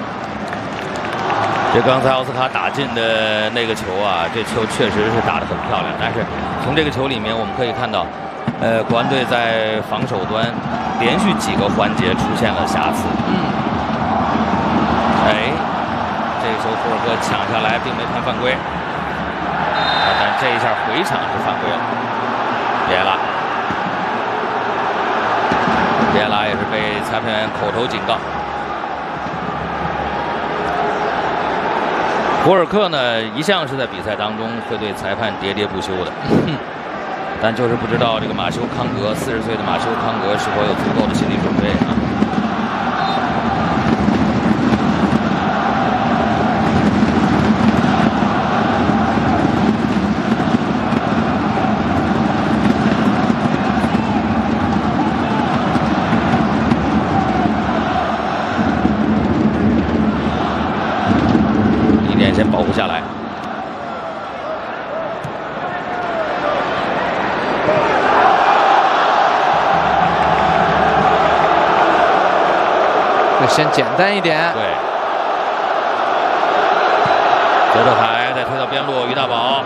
A: 这刚才奥斯卡打进的那个球啊，这球确实是打得很漂亮。但是从这个球里面我们可以看到，呃，国安队在防守端连续几个环节出现了瑕疵。嗯。哎，这个球胡尔克抢下来，并没判犯规，啊，但这一下回场是犯规了，别了。别拉也是被裁判员口头警告。胡尔克呢，一向是在比赛当中会对裁判喋喋不休的，但就是不知道这个马修康格，四十岁的马修康格是否有足够的心理准备啊？ 下来。
B: 就先简单一点。
A: 对。泽德海再推到边路，于大宝。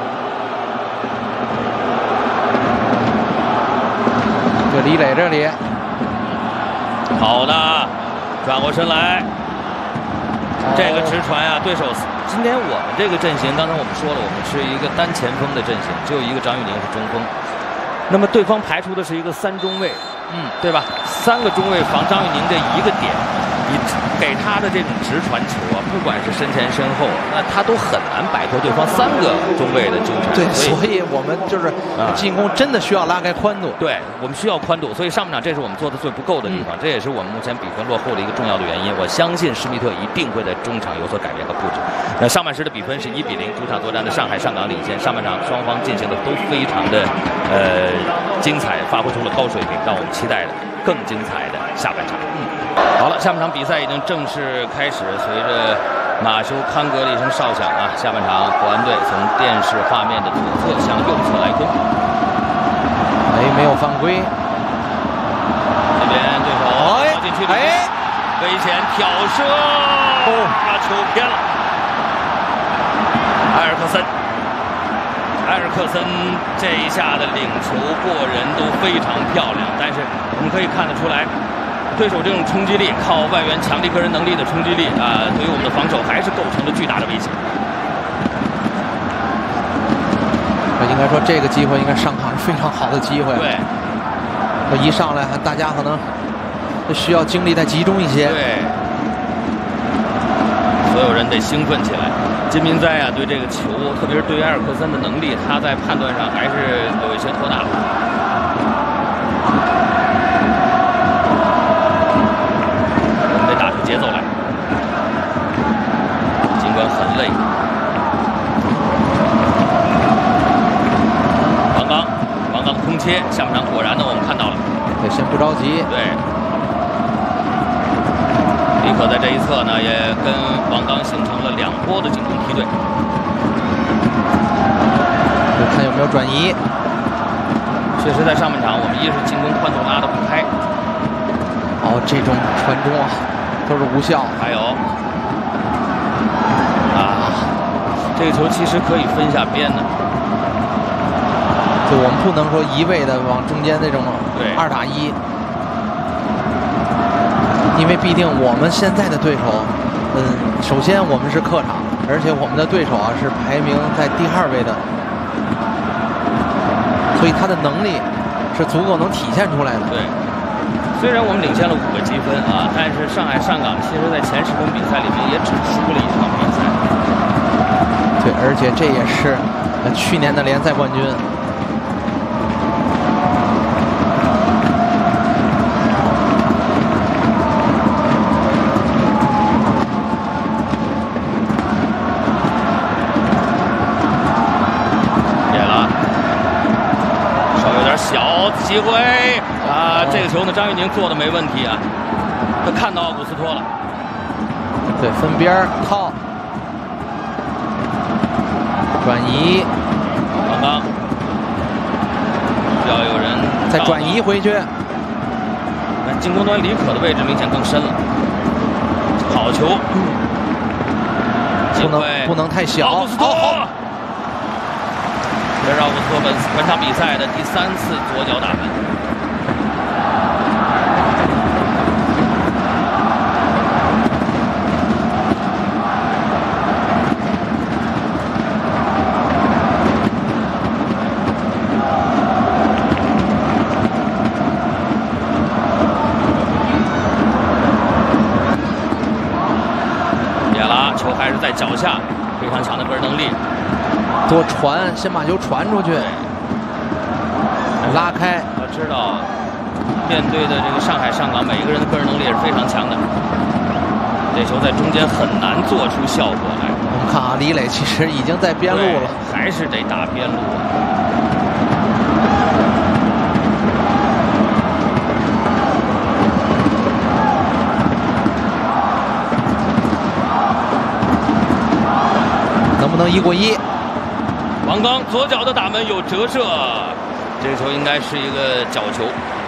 B: 这李磊这里。
A: 好的，转过身来。这个直传呀、啊，对手今天我们这个阵型，刚才我们说了，我们是一个单前锋的阵型，只有一个张玉宁是中锋。那么对方排除的是一个三中卫，嗯，对吧？三个中卫防张玉宁这一个点，你给他的这种直传球啊，不管是身前身后，那他都很难摆脱对方三个中卫的纠缠。
B: 对，所以我们就是进攻真的需要拉开宽度。
A: 对，我们需要宽度，所以上半场这是我们做的最不够的地方，嗯、这也是我们目前比分落后的一个重要的原因。我相信施密特一定会在中场有所改变和布置。那上半时的比分是一比零，主场作战的上海上港领先。上半场双方进行的都非常的呃精彩，发挥出了高水平，让我们期待的更精彩的下半场。嗯，好了，下半场比赛已经正式开始，随着马修康格的一声哨响啊，下半场国安队从电视画面的左侧向右侧来攻。
B: 哎，没有犯规。
A: 这边对手跑进去了，哎，危险挑射，哦，把球偏了。埃尔克森，埃尔克森这一下的领球过人都非常漂亮，但是我们可以看得出来，对手这种冲击力，靠外援强力个人能力的冲击力啊，对于我们的防守还是构成了巨大的威胁。
B: 应该说这个机会应该上港是非常好的机会。
A: 对，
B: 一上来大家可能需要精力再集中一些。
A: 对，所有人得兴奋起来。金明哉啊，对这个球，特别是对于埃尔克森的能力，他在判断上还是有一些拖大路。我们得打出节奏来，尽管很累。王刚，王刚的空切，下半场果然呢，我们看到了。
B: 对，先不着急。
A: 对。李可在这一侧呢，也跟王刚形成了两波的进攻梯队。
B: 看有没有转移。
A: 确实，在上半场我们一是进攻宽度拉得不开。
B: 哦，这种传中啊，都是无效。
A: 还有啊，这个球其实可以分下边的。
B: 就我们不能说一味的往中间那种二打一。因为毕竟我们现在的对手，嗯，首先我们是客场，而且我们的对手啊是排名在第二位的，所以他的能力是足够能体现出来的。
A: 对，虽然我们领先了五个积分啊，但是上海上港其实在前十轮比赛里面也只输了一场比赛。
B: 对，而且这也是去年的联赛冠军。
A: 机会啊！这个球呢，张玉宁做的没问题啊，他看到奥古斯托了。
B: 对，分边靠，转移，
A: 王刚需要有人
B: 再转移回去。
A: 那进攻端李可的位置明显更深了。好球，
B: 不能不能太小。
A: 奥古斯托。哦，这是奥古斯托本本场比赛的第三次左脚打门。别了，球还是在脚下，非常强的个人能力。
B: 多传，先把球传出去，拉开。
A: 要知道，面对的这个上海上港，每一个人的个人能力也是非常强的。这球在中间很难做出效果来。
B: 我们看啊，李磊其实已经在边路了，
A: 还是得打边路。
B: 能不能一过一。
A: 王刚左脚的打门有折射，这个球应该是一个角球。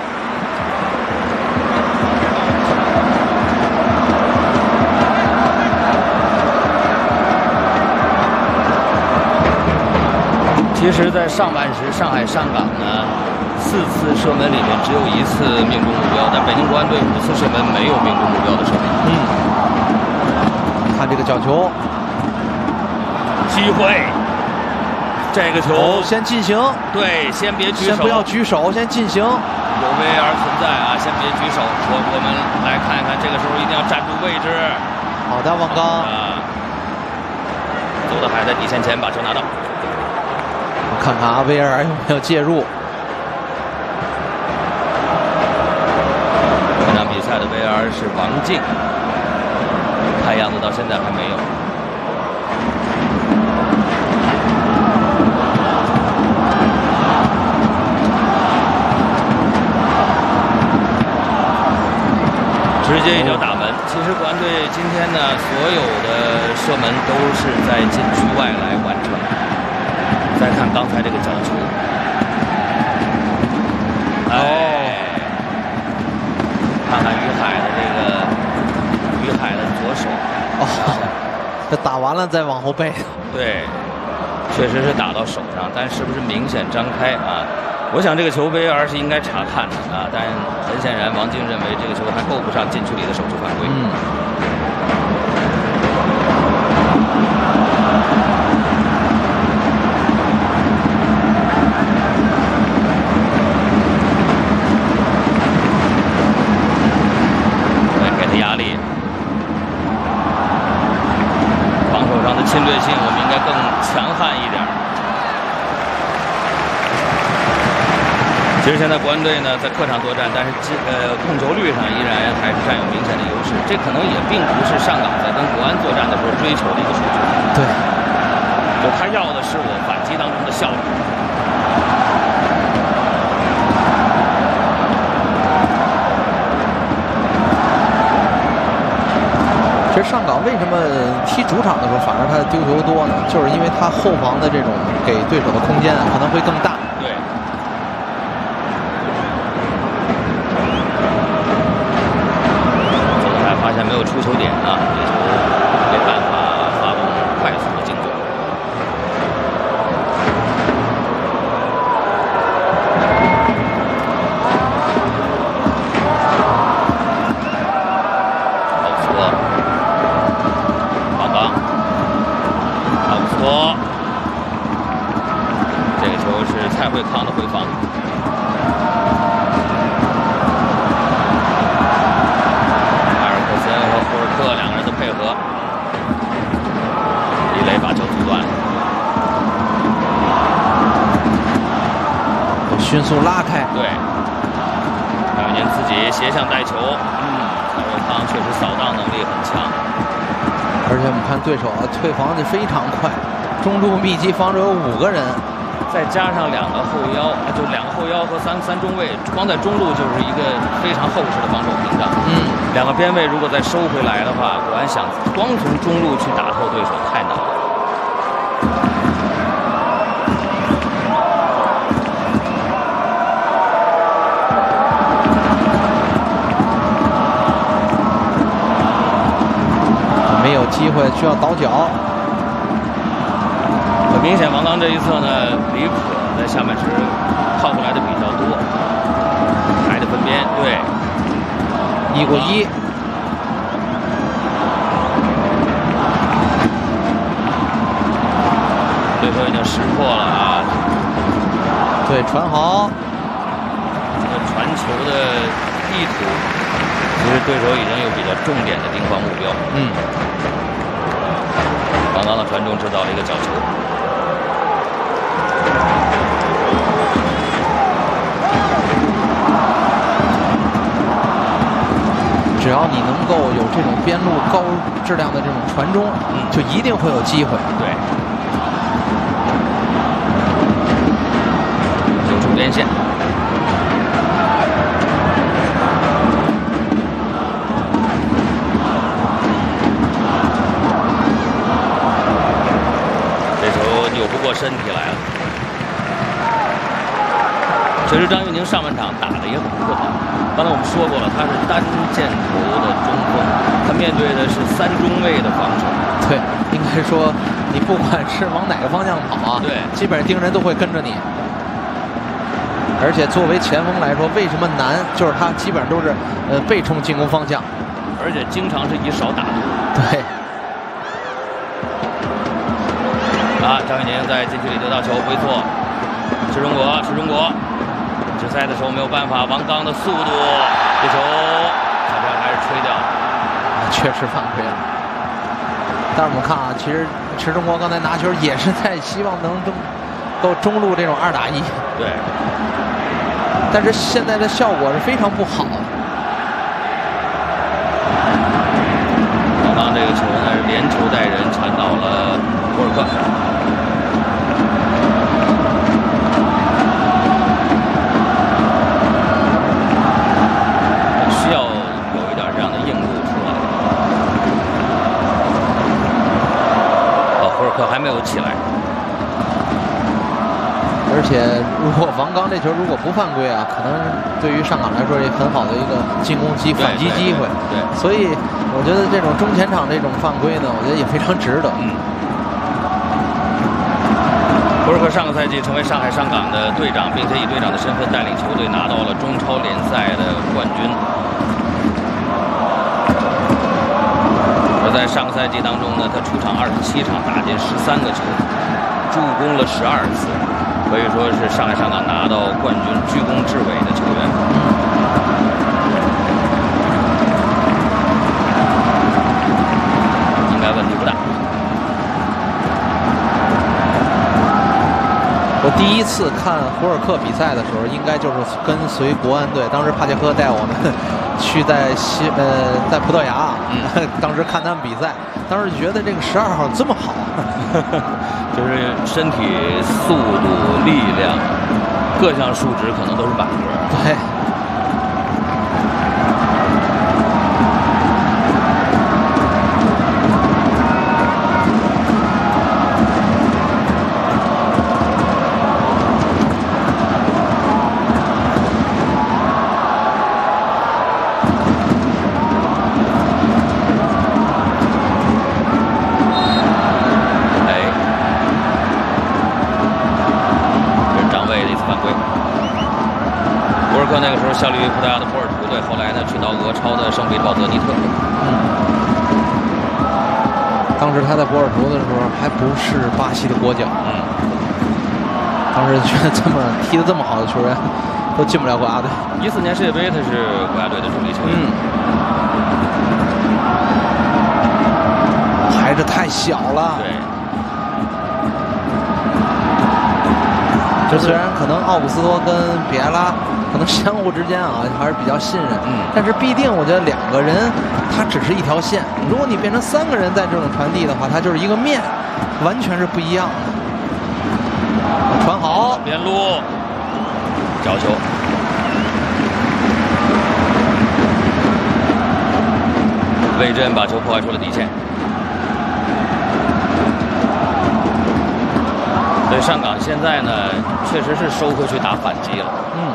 A: 其实，在上半时，上海上港呢，四次射门里面只有一次命中目标，但北京国安队五次射门没有命中目标的射门。
B: 嗯，看这个角球，
A: 机会，这个球、
B: 哦、先进行，
A: 对，先别举手，
B: 先不要举手，先进行。
A: 有 V A R 存在啊，先别举手。我我们来看一看，这个时候一定要站住位置。
B: 好的，王刚
A: 啊，走的还在底线前，把球拿到。
B: 看看啊 ，V A R 有没有介入？
A: 这场比赛的 V A R 是王静，看样子到现在还没有。直接一脚打门。其实国安队今天呢，所有的射门都是在禁区外来完成。再看刚才这个角球，哎，看看于海的这个于海的左手，
B: 哦，这打完了再往后背。
A: 对，确实是打到手上，但是不是明显张开啊？我想这个球 V A R 是应该查看的啊，但很显然王晶认为这个球还够不上禁区里的手球犯规。
B: 嗯。
A: 压力，防守上的侵略性，我们应该更强悍一点。其实现在国安队呢，在客场作战，但是呃控球率上依然还是占有明显的优势。这可能也并不是上港在跟国安作战的时候追求的一个数据。
B: 对，
A: 就他要的是我反击当中的效率。
B: 其实上港为什么踢主场的时候反而他丢球多呢？就是因为他后防的这种给对手的空间可能会更大。
A: 对。左海发现没有出球点啊，这球没办法发动快速的进攻。这个球是蔡慧康的回防，埃尔克森和胡尔克两个人的配合，李磊把球阻断，
B: 迅速拉开。
A: 对，还有您自己斜向带球，嗯，蔡慧康确实扫荡能力很强，
B: 而且我们看对手啊，退防的非常快。中路密集防守有五个人，
A: 再加上两个后腰，就两个后腰和三三中卫，光在中路就是一个非常厚实的防守屏障。
B: 嗯，
A: 两个边卫如果再收回来的话，国安想光从中路去打透对手太难了。
B: 没有机会，需要倒脚。
A: 很明显，王刚这一侧呢，李可在下半时靠过来的比较多，抬的分边，对，
B: 一过一，
A: 对手已经识破了啊，
B: 对，传好，
A: 这个传球的意图，其实对手已经有比较重点的盯防目标，
B: 嗯，
A: 王刚的传中制造了一个角球。
B: 只要你能够有这种边路高质量的这种传中，
A: 嗯，
B: 就一定会有机会。
A: 对，球出边线， 扭不过身体来了。其实张玉宁上半场打的也很不好，刚才我们说过了，他是单箭头的中锋，他面对的是三中卫的防守。
B: 对，应该说你不管是往哪个方向跑啊，
A: 对，
B: 基本上盯人都会跟着你。而且作为前锋来说，为什么难？就是他基本上都是呃背冲进攻方向，
A: 而且经常是以少打多。
B: 对。
A: 啊，张玉宁在禁区里得到球，回错，池中国，池中国。直塞的时候没有办法，王刚的速度，这球裁判还是吹掉了，
B: 确实犯规了。但是我们看啊，其实池中国刚才拿球也是在希望能中够中路这种二打一，
A: 对。
B: 但是现在的效果是非常不好。
A: 王刚这个球呢是连球带人铲倒了博尔克。需要有一点这样的硬度出来。哦，博尔克还没有起来。
B: 而且，如果王刚这球如果不犯规啊，可能对于上港来说也很好的一个进攻机反击机会。
A: 对，
B: 所以我觉得这种中前场这种犯规呢，我觉得也非常值得。
A: 嗯。博尔克上个赛季成为上海上港的队长，并且以队长的身份带领球队拿到了中超联赛的冠军。而在上个赛季当中呢，他出场二十七场，打进十三个球，助攻了十二次。可以说是上海上港拿到冠军居功至伟的球员，应该问题不大。
B: 我第一次看胡尔克比赛的时候，应该就是跟随国安队，当时帕杰科带我们去在西呃在葡萄牙，嗯、当时看他们比赛，当时觉得这个十二号这么好。
A: 就是身体、速度、力量，各项数值可能都是满格。
B: 对。
A: 那个时候效力于葡萄牙的波尔图队，后来呢去到俄超的圣彼得堡泽尼特。
B: 嗯，当时他在波尔图的时候还不是巴西的国脚。嗯，当时觉得这么踢得这么好的球员都进不了国家队。
A: 一四年世界杯他是国家队的主力球员。
B: 嗯，孩子太小了。
A: 对。
B: 就虽然可能奥古斯托跟比埃拉可能相互之间啊还是比较信任，嗯，但是必定我觉得两个人他只是一条线，如果你变成三个人在这种传递的话，它就是一个面，完全是不一样的。传好，
A: 边路角球，魏震把球破坏出了底线。所以上港现在呢，确实是收回去打反击了。嗯。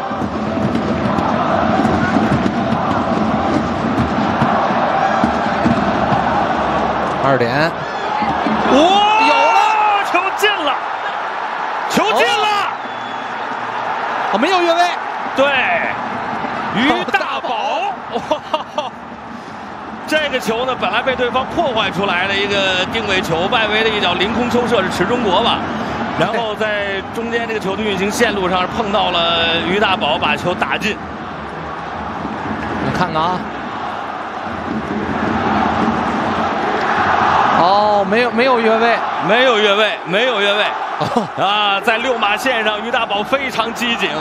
B: 二点。
A: 哇！有了，球进了，球进了。
B: 哦，没有越位。
A: 对，于大宝。哇！这个球呢，本来被对方破坏出来的一个定位球，外围的一脚凌空抽射是池中国吧？然后在中间这个球的运行线路上碰到了于大宝，把球打进。
B: 你看看啊，哦，没有没有越位，
A: 没有越位，没有越位啊！在六码线上，于大宝非常机警。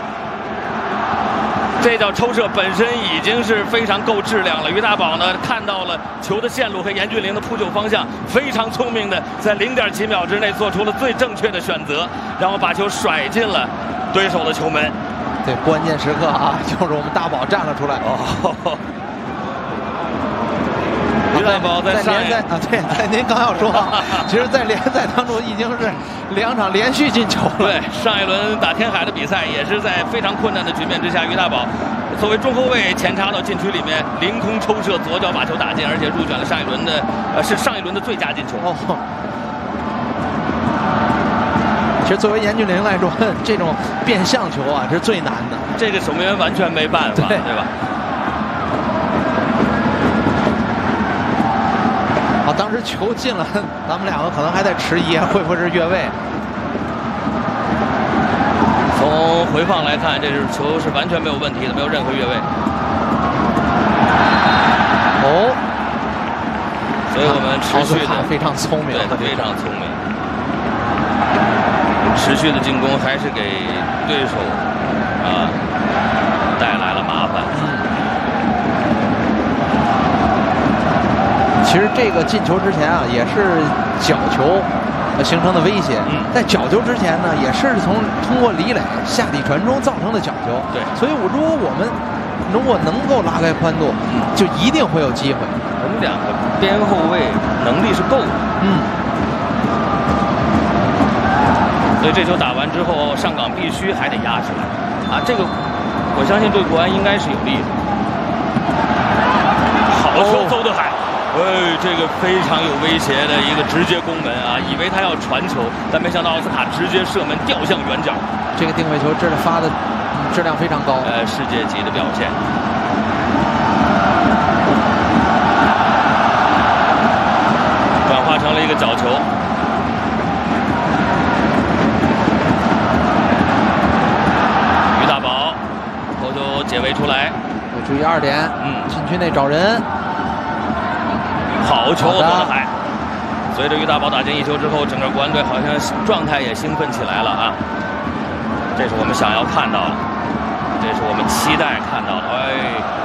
A: 这脚抽射本身已经是非常够质量了。于大宝呢看到了球的线路和严俊凌的扑救方向，非常聪明的在零点几秒之内做出了最正确的选择，然后把球甩进了对手的球门。
B: 对，关键时刻啊，就是我们大宝站了出来。哦，
A: 于大宝在
B: 联赛啊，对，在您刚要说，其实，在联赛当中已经是两场连续进球了。
A: 对，上一轮打天海的比赛也是在非常困难的局面之下，于大宝作为中后卫前插到禁区里面，凌空抽射，左脚把球打进，而且入选了上一轮的呃是上一轮的最佳进球。
B: 哦。其实作为严俊凌来说，这种变向球啊是最难的，
A: 这个守门员完全没办法，对, 对吧？
B: 啊，当时球进了，咱们两个可能还在迟疑会不会是越位。
A: 从回放来看，这是球是完全没有问题的，没有任何越位。
B: 哦，
A: 所以我们持续的
B: 非常聪明，
A: 对，他非常聪明。持续的进攻还是给对手啊带来了麻烦。
B: 其实这个进球之前啊，也是角球形成的威胁。
A: 嗯、
B: 在角球之前呢，也是从通过李磊下底传中造成的角球。
A: 对，
B: 所以如果我们如果能够拉开宽度，嗯、就一定会有机会。
A: 我们两个边后卫能力是够的。
B: 嗯。
A: 所以这球打完之后，上港必须还得压制啊！这个我相信对国安应该是有利的。好球，邹德海，哎，这个非常有威胁的一个直接攻门啊！以为他要传球，但没想到奥斯卡直接射门掉向远角。
B: 这个定位球真的发的质量非常高，
A: 呃，世界级的表现。转化成了一个角球。解围出来，
B: 注意二点，嗯，禁区内找人，
A: 好球，邹德海。随着于大宝打进一球之后，整个国安队好像状态也兴奋起来了啊！这是我们想要看到的，这是我们期待看到的。哎，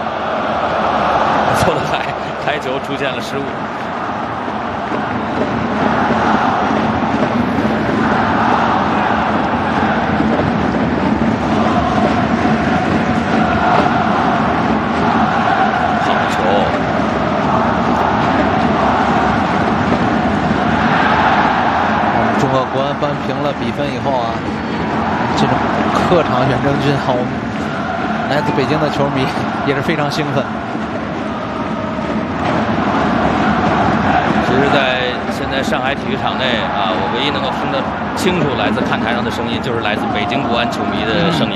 A: 邹德海开球出现了失误。
B: 国安扳平了比分以后啊，这种客场远征军好，来自北京的球迷也是非常兴奋。
A: 其实，在现在上海体育场内啊，我唯一能够听得清楚来自看台上的声音，就是来自北京国安球迷的声音。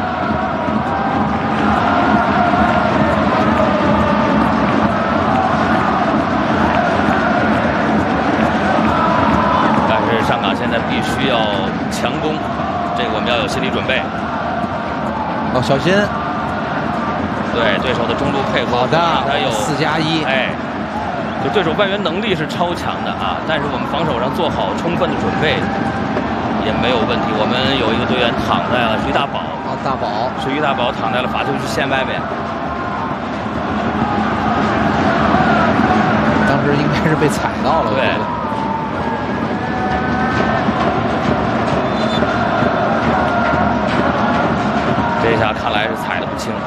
A: 上港现在必须要强攻，这个我们要有心理准备。
B: 要小心。
A: 对对手的中路配合，
B: 好的，
A: 他有
B: 四加一。
A: 哎，就对手外援能力是超强的啊，但是我们防守上做好充分的准备也没有问题。我们有一个队员躺在了于大宝，
B: 啊，大宝
A: 是于大宝躺在了罚球区线外面。
B: 当时应该是被踩到了。
A: 对。这下看来是踩得不轻。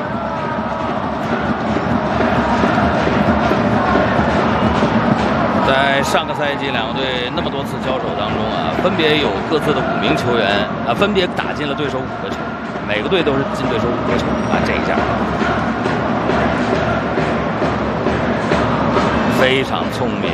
A: 在上个赛季两个队那么多次交手当中啊，分别有各自的五名球员啊，分别打进了对手五个球，每个队都是进对手五个球啊。这一下非常聪明，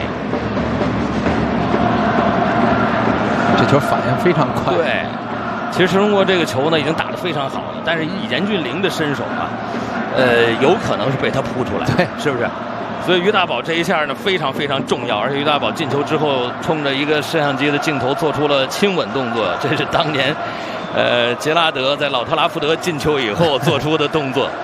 B: 这球反应非常快。
A: 对。其实陈忠国这个球呢已经打得非常好了，但是以严俊凌的身手啊，呃，有可能是被他扑出来，
B: 对，
A: 是不是？所以于大宝这一下呢非常非常重要，而且于大宝进球之后，冲着一个摄像机的镜头做出了亲吻动作，这是当年，呃，杰拉德在老特拉福德进球以后做出的动作。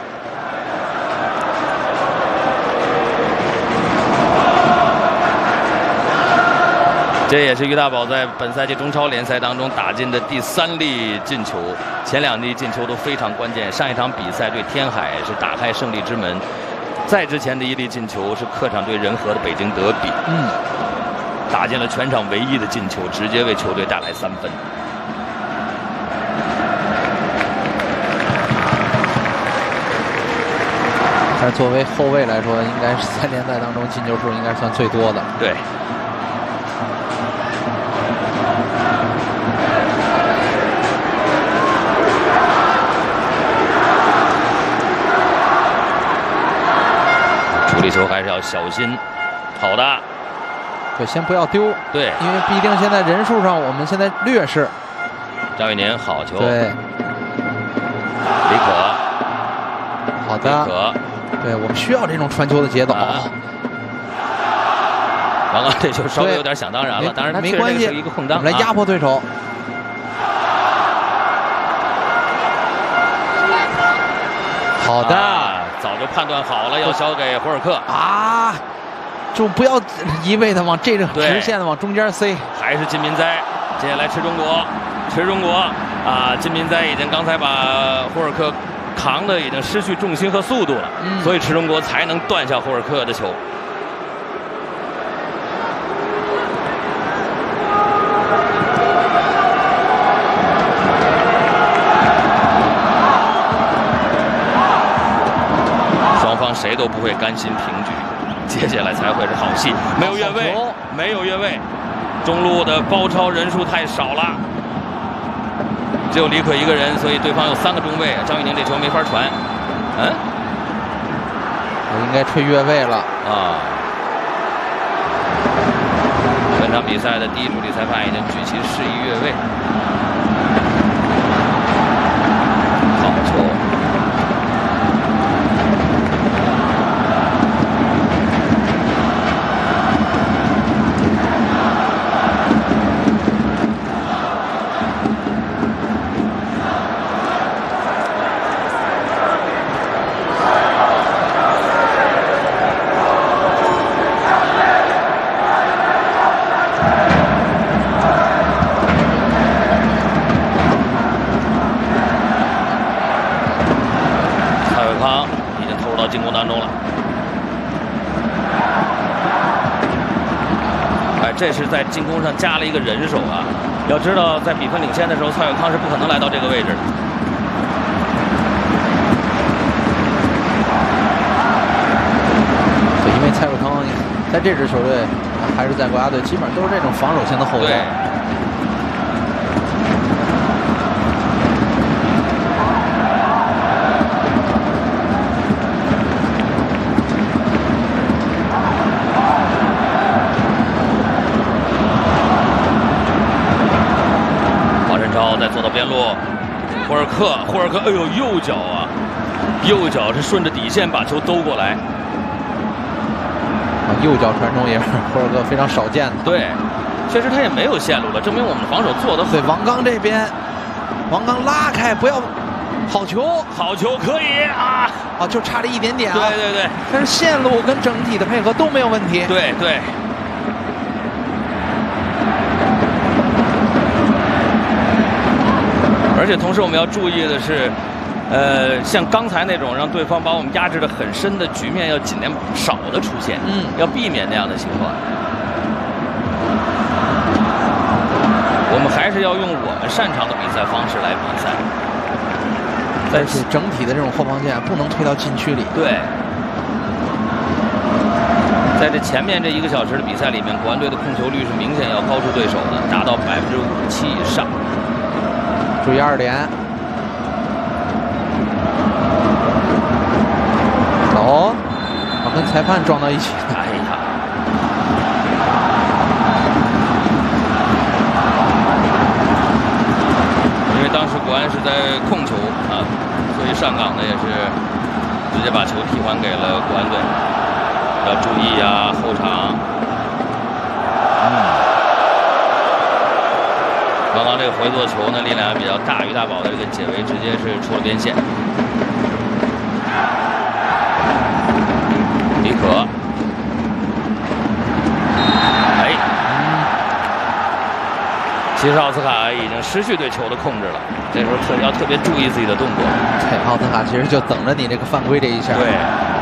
A: 这也是于大宝在本赛季中超联赛当中打进的第三粒进球，前两粒进球都非常关键。上一场比赛对天海是打开胜利之门，再之前的一粒进球是客场对仁和的北京德比，
B: 嗯，
A: 打进了全场唯一的进球，直接为球队带来三分。
B: 但是作为后卫来说，应该是在联赛当中进球数应该算最多的。
A: 对。处理球还是要小心，好的。
B: 对，先不要丢。
A: 对，
B: 因为毕竟现在人数上我们现在劣势。
A: 张玉宁好球。
B: 对。
A: 李可。
B: 好的。
A: 李可。
B: 对，我们需要这种传球的节奏。啊、
A: 王刚这球稍微有点想当然了，当然他确实是一个空当，
B: 我们来压迫对手。好的、
A: 啊，早就判断好了，要交给胡尔克
B: 啊，就不要一味的往这个直线的往中间塞。
A: 还是金民哉，接下来吃中国，吃中国啊！金民哉已经刚才把胡尔克扛的已经失去重心和速度了，嗯、所以吃中国才能断下胡尔克的球。谁都不会甘心平局，接下来才会是好戏。没有越位，没有越位，中路的包抄人数太少了，只有李可一个人，所以对方有三个中卫。张玉宁这球没法传，嗯，
B: 我应该吹越位了
A: 啊！本场比赛的第一主力裁判已经举旗示意越位，好球。进攻当中了，哎，这是在进攻上加了一个人手啊！要知道，在比分领先的时候，蔡伟康是不可能来到这个位置的。
B: 对，因为蔡伟康在这支球队，还是在国家队，基本上都是这种防守型的后卫。
A: 再做到边路，霍尔克，霍尔克，哎呦，右脚啊，右脚是顺着底线把球兜过来，
B: 啊，右脚传中也是霍尔克非常少见的。
A: 对，确实他也没有线路了，证明我们的防守做得好。
B: 对，王刚这边，王刚拉开，不要，好球，
A: 好球可以啊，
B: 啊，就差这一点点啊。
A: 对对对，
B: 但是线路跟整体的配合都没有问题。
A: 对对。而且同时我们要注意的是，呃，像刚才那种让对方把我们压制得很深的局面，要尽量少的出现，嗯，要避免那样的情况。我们还是要用我们擅长的比赛方式来比赛。
B: 但是整体的这种后防线不能推到禁区里。
A: 对。在这前面这一个小时的比赛里面，国安队的控球率是明显要高出对手的，达到百分之五十七以上。
B: 注意二点，走，我跟裁判撞到一起。
A: 哎呀！因为当时国安是在控球啊，所以上港呢也是直接把球替还给了国安队。要注意啊，后场。嗯。刚刚这个回做球呢，力量比较大，于大宝的这个解围直接是出了边线。李可，哎，其实奥斯卡已经失去对球的控制了，这时候特要特别注意自己的动作。
B: 对，奥斯卡其实就等着你这个犯规这一下。
A: 对，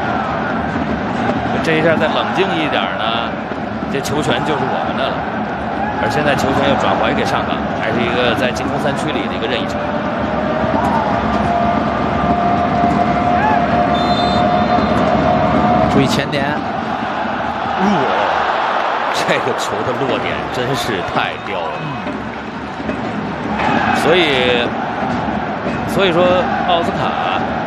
A: 这一下再冷静一点呢，这球权就是我们的了。而现在球权又转回给上港，还是一个在进攻三区里的一个任意球。
B: 注意前点。
A: 哇，这个球的落点真是太刁了。嗯、所以，所以说奥斯卡。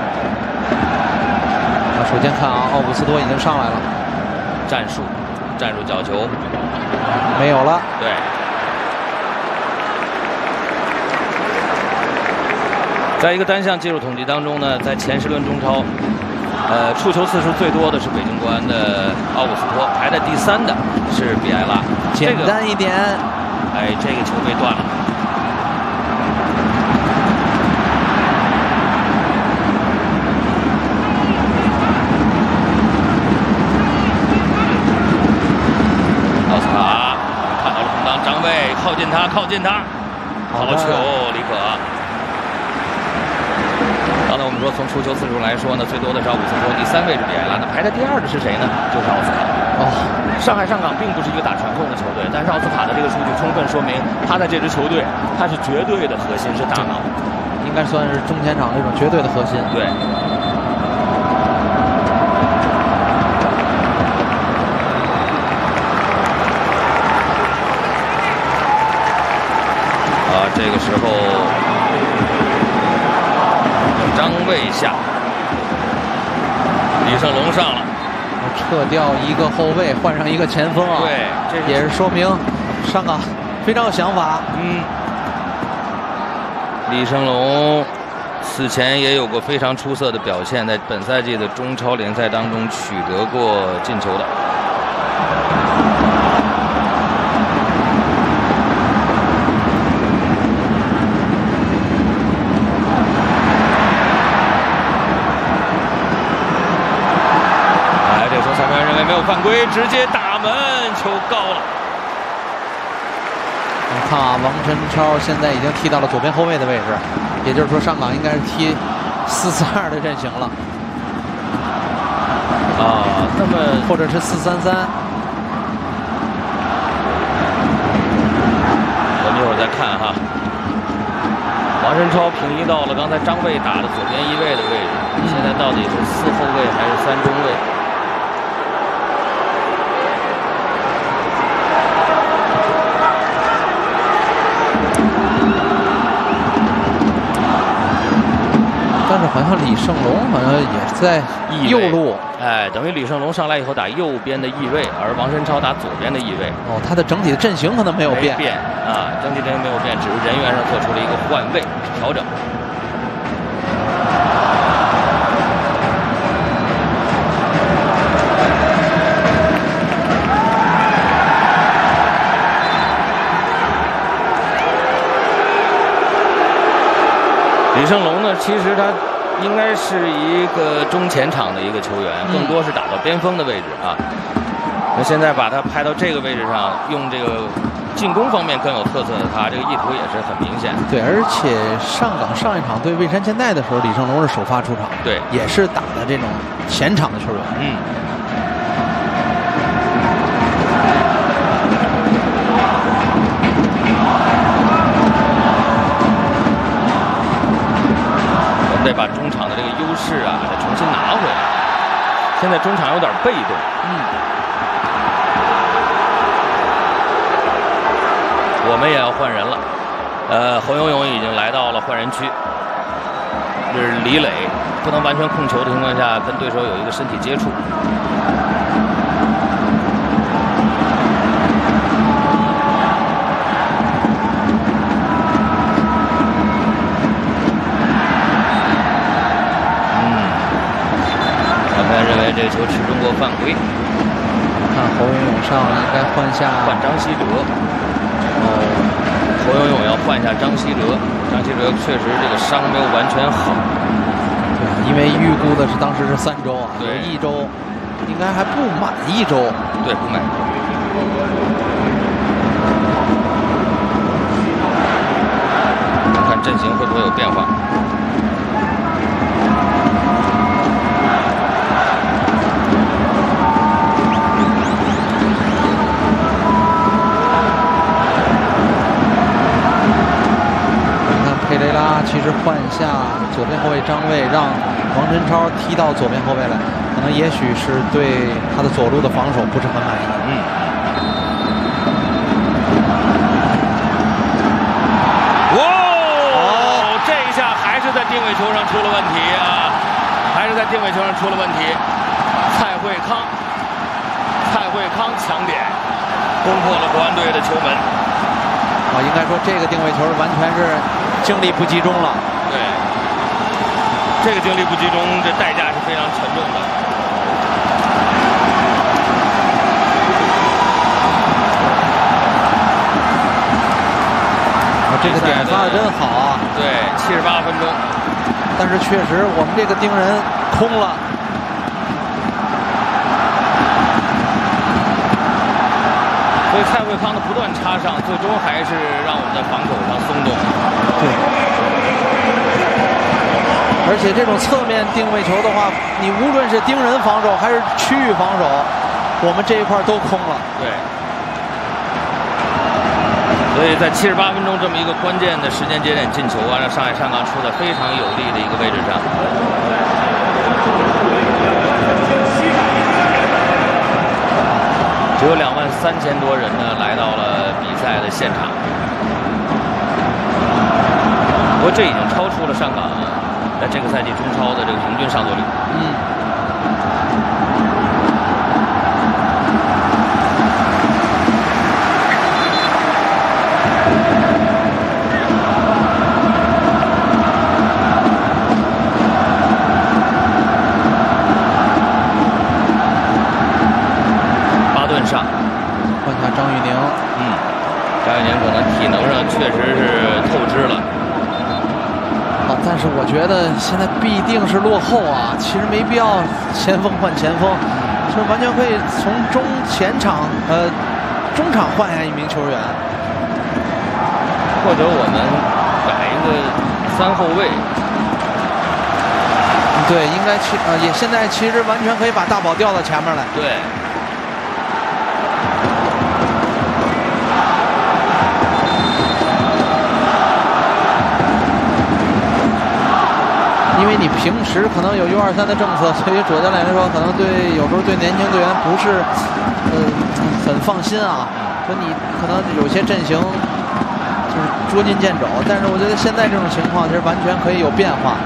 B: 那首先看啊，奥古斯多已经上来了。
A: 战术，战术角球
B: 没有了。
A: 对。 在一个单项技术统计当中呢，在前十轮中超，呃，触球次数最多的是北京国安的奥古斯托，排在第三的是比埃拉。
B: 简单一点，
A: 哎，这个球被断了。奥斯卡看到了空当，张卫靠近他，靠近他，好球，李可。 刚才我们说，从触球次数来说呢，最多的是奥古斯托，第三位是比埃拉，那排在第二的是谁呢？就是奥斯卡。哦，上海上港并不是一个打传控的球队，但是奥斯卡的这个数据充分说明，他在这支球队他是绝对的核心，是大脑，
B: 应该算是中前场这种绝对的核心。
A: 对。啊，这个时候。 张卫下，李胜龙上了，
B: 撤掉一个后卫，换上一个前锋啊。
A: 对，这
B: 也是说明上港非常有想法。
A: 嗯，李胜龙此前也有过非常出色的表现，在本赛季的中超联赛当中取得过进球的。 没有犯规，直接打门，球高了。
B: 你看啊，王晨超现在已经踢到了左边后卫的位置，也就是说，上港应该是踢四四二的阵型了。
A: 啊，那么
B: 或者是四三三。
A: 我们一会儿再看哈。王晨超平移到了刚才张卫打的左边翼位的位置，嗯、现在到底是四后卫还是三中卫？
B: 但是好像李胜龙好像也在右路，
A: 哎，等于李胜龙上来以后打右边的翼位，而王晨超打左边的翼位。
B: 哦，他的整体的阵型可能没有变，
A: 变啊，整体阵型没有变，只是人员上做出了一个换位调整。李胜龙呢，其实他应该是一个中前场的一个球员，更多是打到边锋的位置啊。那现在把他派到这个位置上，用这个进攻方面更有特色的他，这个意图也是很明显。
B: 对，而且上港上一场对蔚山千代的时候，李胜龙是首发出场，
A: 对，
B: 也是打的这种前场的球员。
A: 嗯。 得把中场的这个优势啊，再重新拿回来。现在中场有点被动。嗯。我们也要换人了。呃，侯永永已经来到了换人区。这是李磊，不能完全控球的情况下，跟对手有一个身体接触。 认为这个球始终过犯规。
B: 看侯永永上应该换下
A: 换张稀哲。哦，侯永永要换下张稀哲。张稀哲确实这个伤没有完全好。
B: 对，因为预估的是当时是三周啊，
A: 对，
B: 一周应该还不满一周。
A: 对，不满。看阵型会不会有变化。
B: 佩雷拉其实换下左边后卫张卫，让王晨超踢到左边后卫来，可能也许是对他的左路的防守不是很满意。
A: 嗯。哦，哦这一下还是在定位球上出了问题啊，还是在定位球上出了问题。蔡慧康，蔡慧康抢点，攻破了国安队的球门。
B: 啊，应该说这个定位球完全是精力不集中了。
A: 对，这个精力不集中，这代价是非常沉重的。
B: 啊，这个点发的真好啊！
A: 对，七十八分钟，
B: 但是确实我们这个盯人空了。
A: 所以蔡慧康的不断插上，最终还是让我们在防守上松动。
B: 对，而且这种侧面定位球的话，你无论是盯人防守还是区域防守，我们这一块都空了。
A: 对。所以在七十八分钟这么一个关键的时间节点进球啊，让上海上港处在非常有利的一个位置上。只有两万三千多人呢来到了比赛的现场，不过这已经超出了上港在这个赛季中超的这个平均上座率。
B: 嗯。
A: 上
B: 换下张玉宁，
A: 嗯，张玉宁可能体能上确实是透支了。
B: 啊，但是我觉得现在必定是落后啊，其实没必要前锋换前锋，就完全可以从中前场呃中场换下一名球员，
A: 或者我们改一个三后卫。
B: 对，应该去呃也现在其实完全可以把大宝调到前面来。
A: 对。
B: 因为你平时可能有 U 二三的政策，对于主教练来说，可能对有时候对年轻队员不是呃很放心啊。说你可能有些阵型就是捉襟见肘，但是我觉得现在这种情况其实完全可以有变化。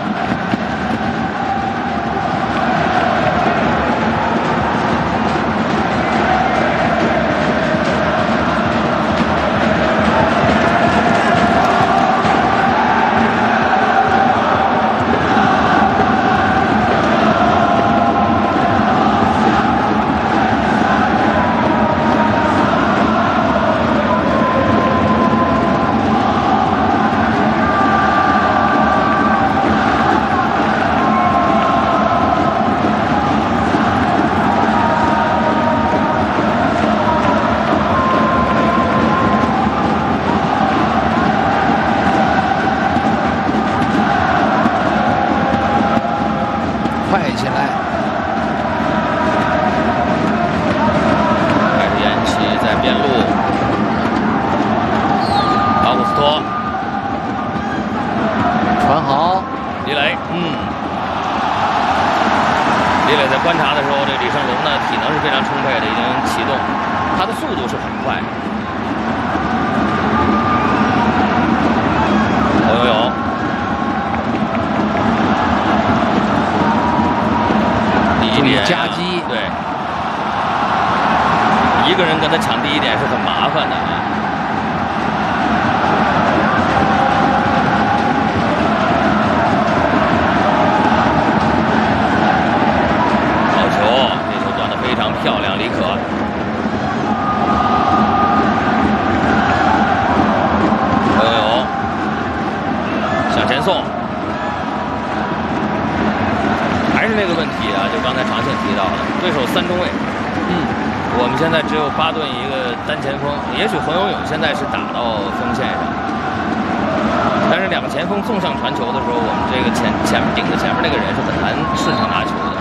B: 观察的时候，这李胜龙呢体能是非常充沛的，已经启动，他的速度是很快。侯永永，第一点夹击，
A: 对，一个人跟他抢第一点是很麻烦的啊。非常漂亮，李可。侯永永向前送，还是那个问题啊，就刚才长庆提到的，对手三中卫。
B: 嗯，
A: 我们现在只有巴顿一个单前锋，也许侯永永现在是打到锋线上，但是两个前锋纵向传球的时候，我们这个前前面顶着前面那个人是很难顺畅拿球的。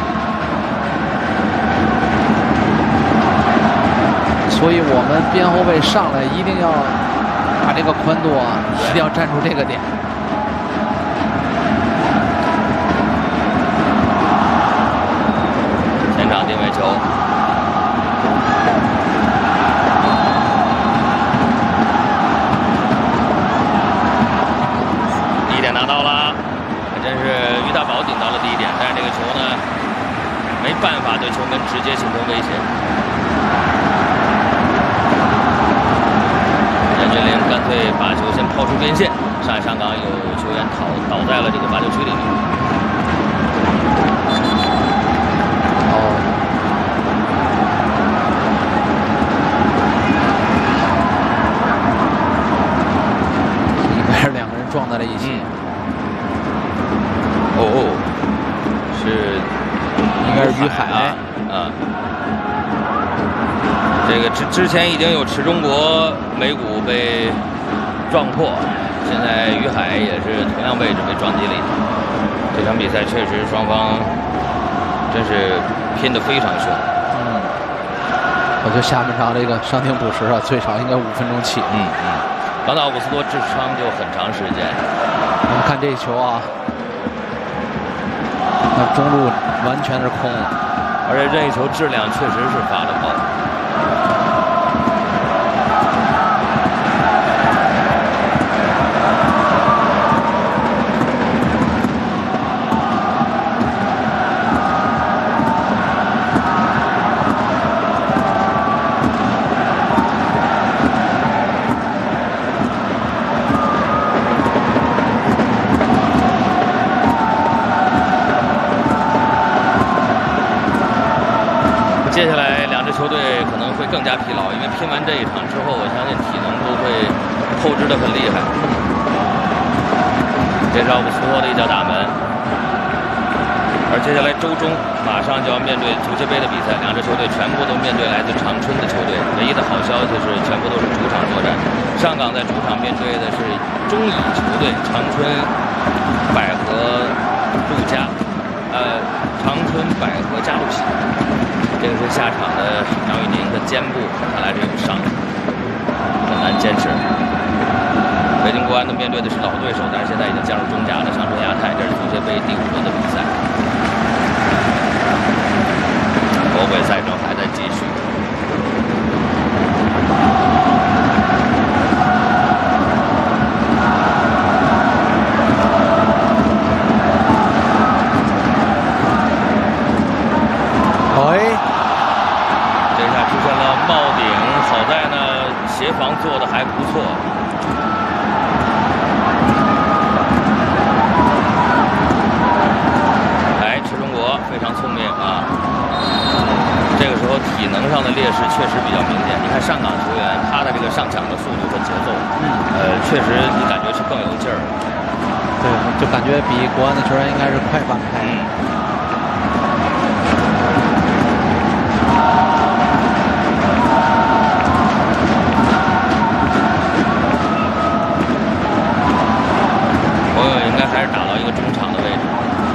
B: 所以我们边后卫上来一定要把这个宽度啊，一定要站住这个点。
A: 第一点拿到了，还真是于大宝顶到了第一点，但是这个球呢，没办法对球门直接形成威胁。严俊凌干脆把球先抛出边线，上海上港有球员倒倒在了这个罚球区里面。
B: 哦，应该是两个人撞在了一起。
A: 嗯、哦，是
B: 应该是于海
A: 啊。啊这个之之前已经有池中国眉骨被撞破，现在于海也是同样位置被撞击了一下。这场比赛确实双方真是拼得非常凶。
B: 嗯，我觉得下半场这个伤停补时啊，最少应该五分钟起。
A: 嗯嗯，刚到奥古斯多治伤就很长时间。
B: 我们看这一球啊，那中路完全是空了，
A: 而且任意球质量确实是发得高。接下来两支球队可能会更加疲劳，因为拼完这一场之后，我相信体能都会透支得很厉害。这是奥古斯托的一脚打门，而接下来周中马上就要面对足协杯的比赛，两支球队全部都面对来自长春的球队。唯一的好消息是，全部都是主场作战。上港在主场面对的是中乙球队长春百合陆家，呃，长春百合加路喜。这个是下场的张玉宁的肩部，看来是有伤，很难坚持。北京国安的面对的是老对手，但是现在已经加入中甲的长春亚泰，这是足协杯第五轮的比赛。欧冠赛程还在继续。帽顶好在呢，协防做的还不错。哎，池中国非常聪明啊！这个时候体能上的劣势确实比较明显。你看上港球员，他的这个上抢的速度和节奏，嗯，呃，确实你感觉是更有劲儿。
B: 对，就感觉比国安的球员应该是快半拍。
A: 嗯。还是打到一个中场的位置。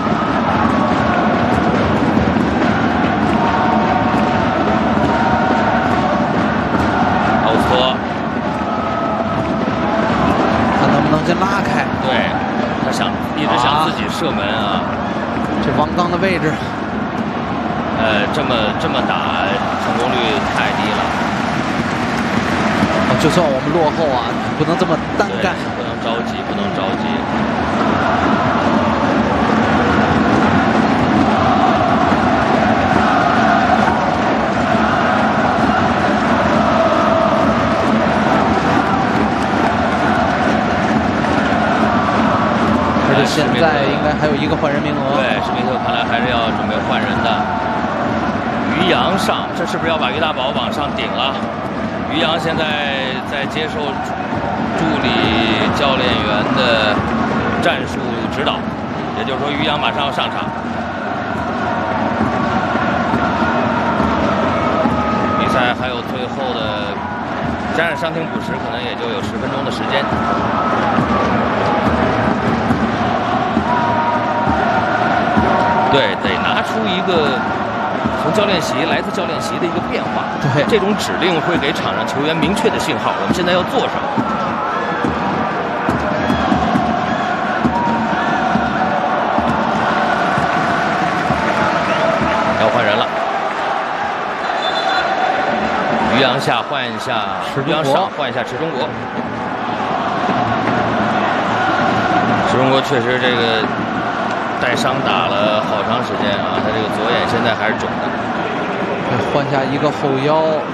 A: 奥托，
B: 他能不能先拉开？
A: 对，他想一直想自己射门啊。
B: 这王刚的位置，
A: 呃，这么这么打，成功率太低了。
B: 就算我们落后啊，不能这么单干，
A: 不能着急，不能着急。
B: 现在应该还有一个换人名额。
A: 对，史密特看来还是要准备换人的。于洋上，这是不是要把于大宝往上顶了？于洋现在在接受助理教练员的战术指导，也就是说，于洋马上要上场。比赛还有最后的加上伤停补时，可能也就有十分钟的时间。对，得拿出一个从教练席来自教练席的一个变化。
B: 对，
A: 这种指令会给场上球员明确的信号，我们现在要做什么。要换人了， 阳下换一下，于洋上换一下池中国。池中国确实这个带伤打了好长时间啊，他这个左眼现在还是肿的。
B: 换下一个后腰。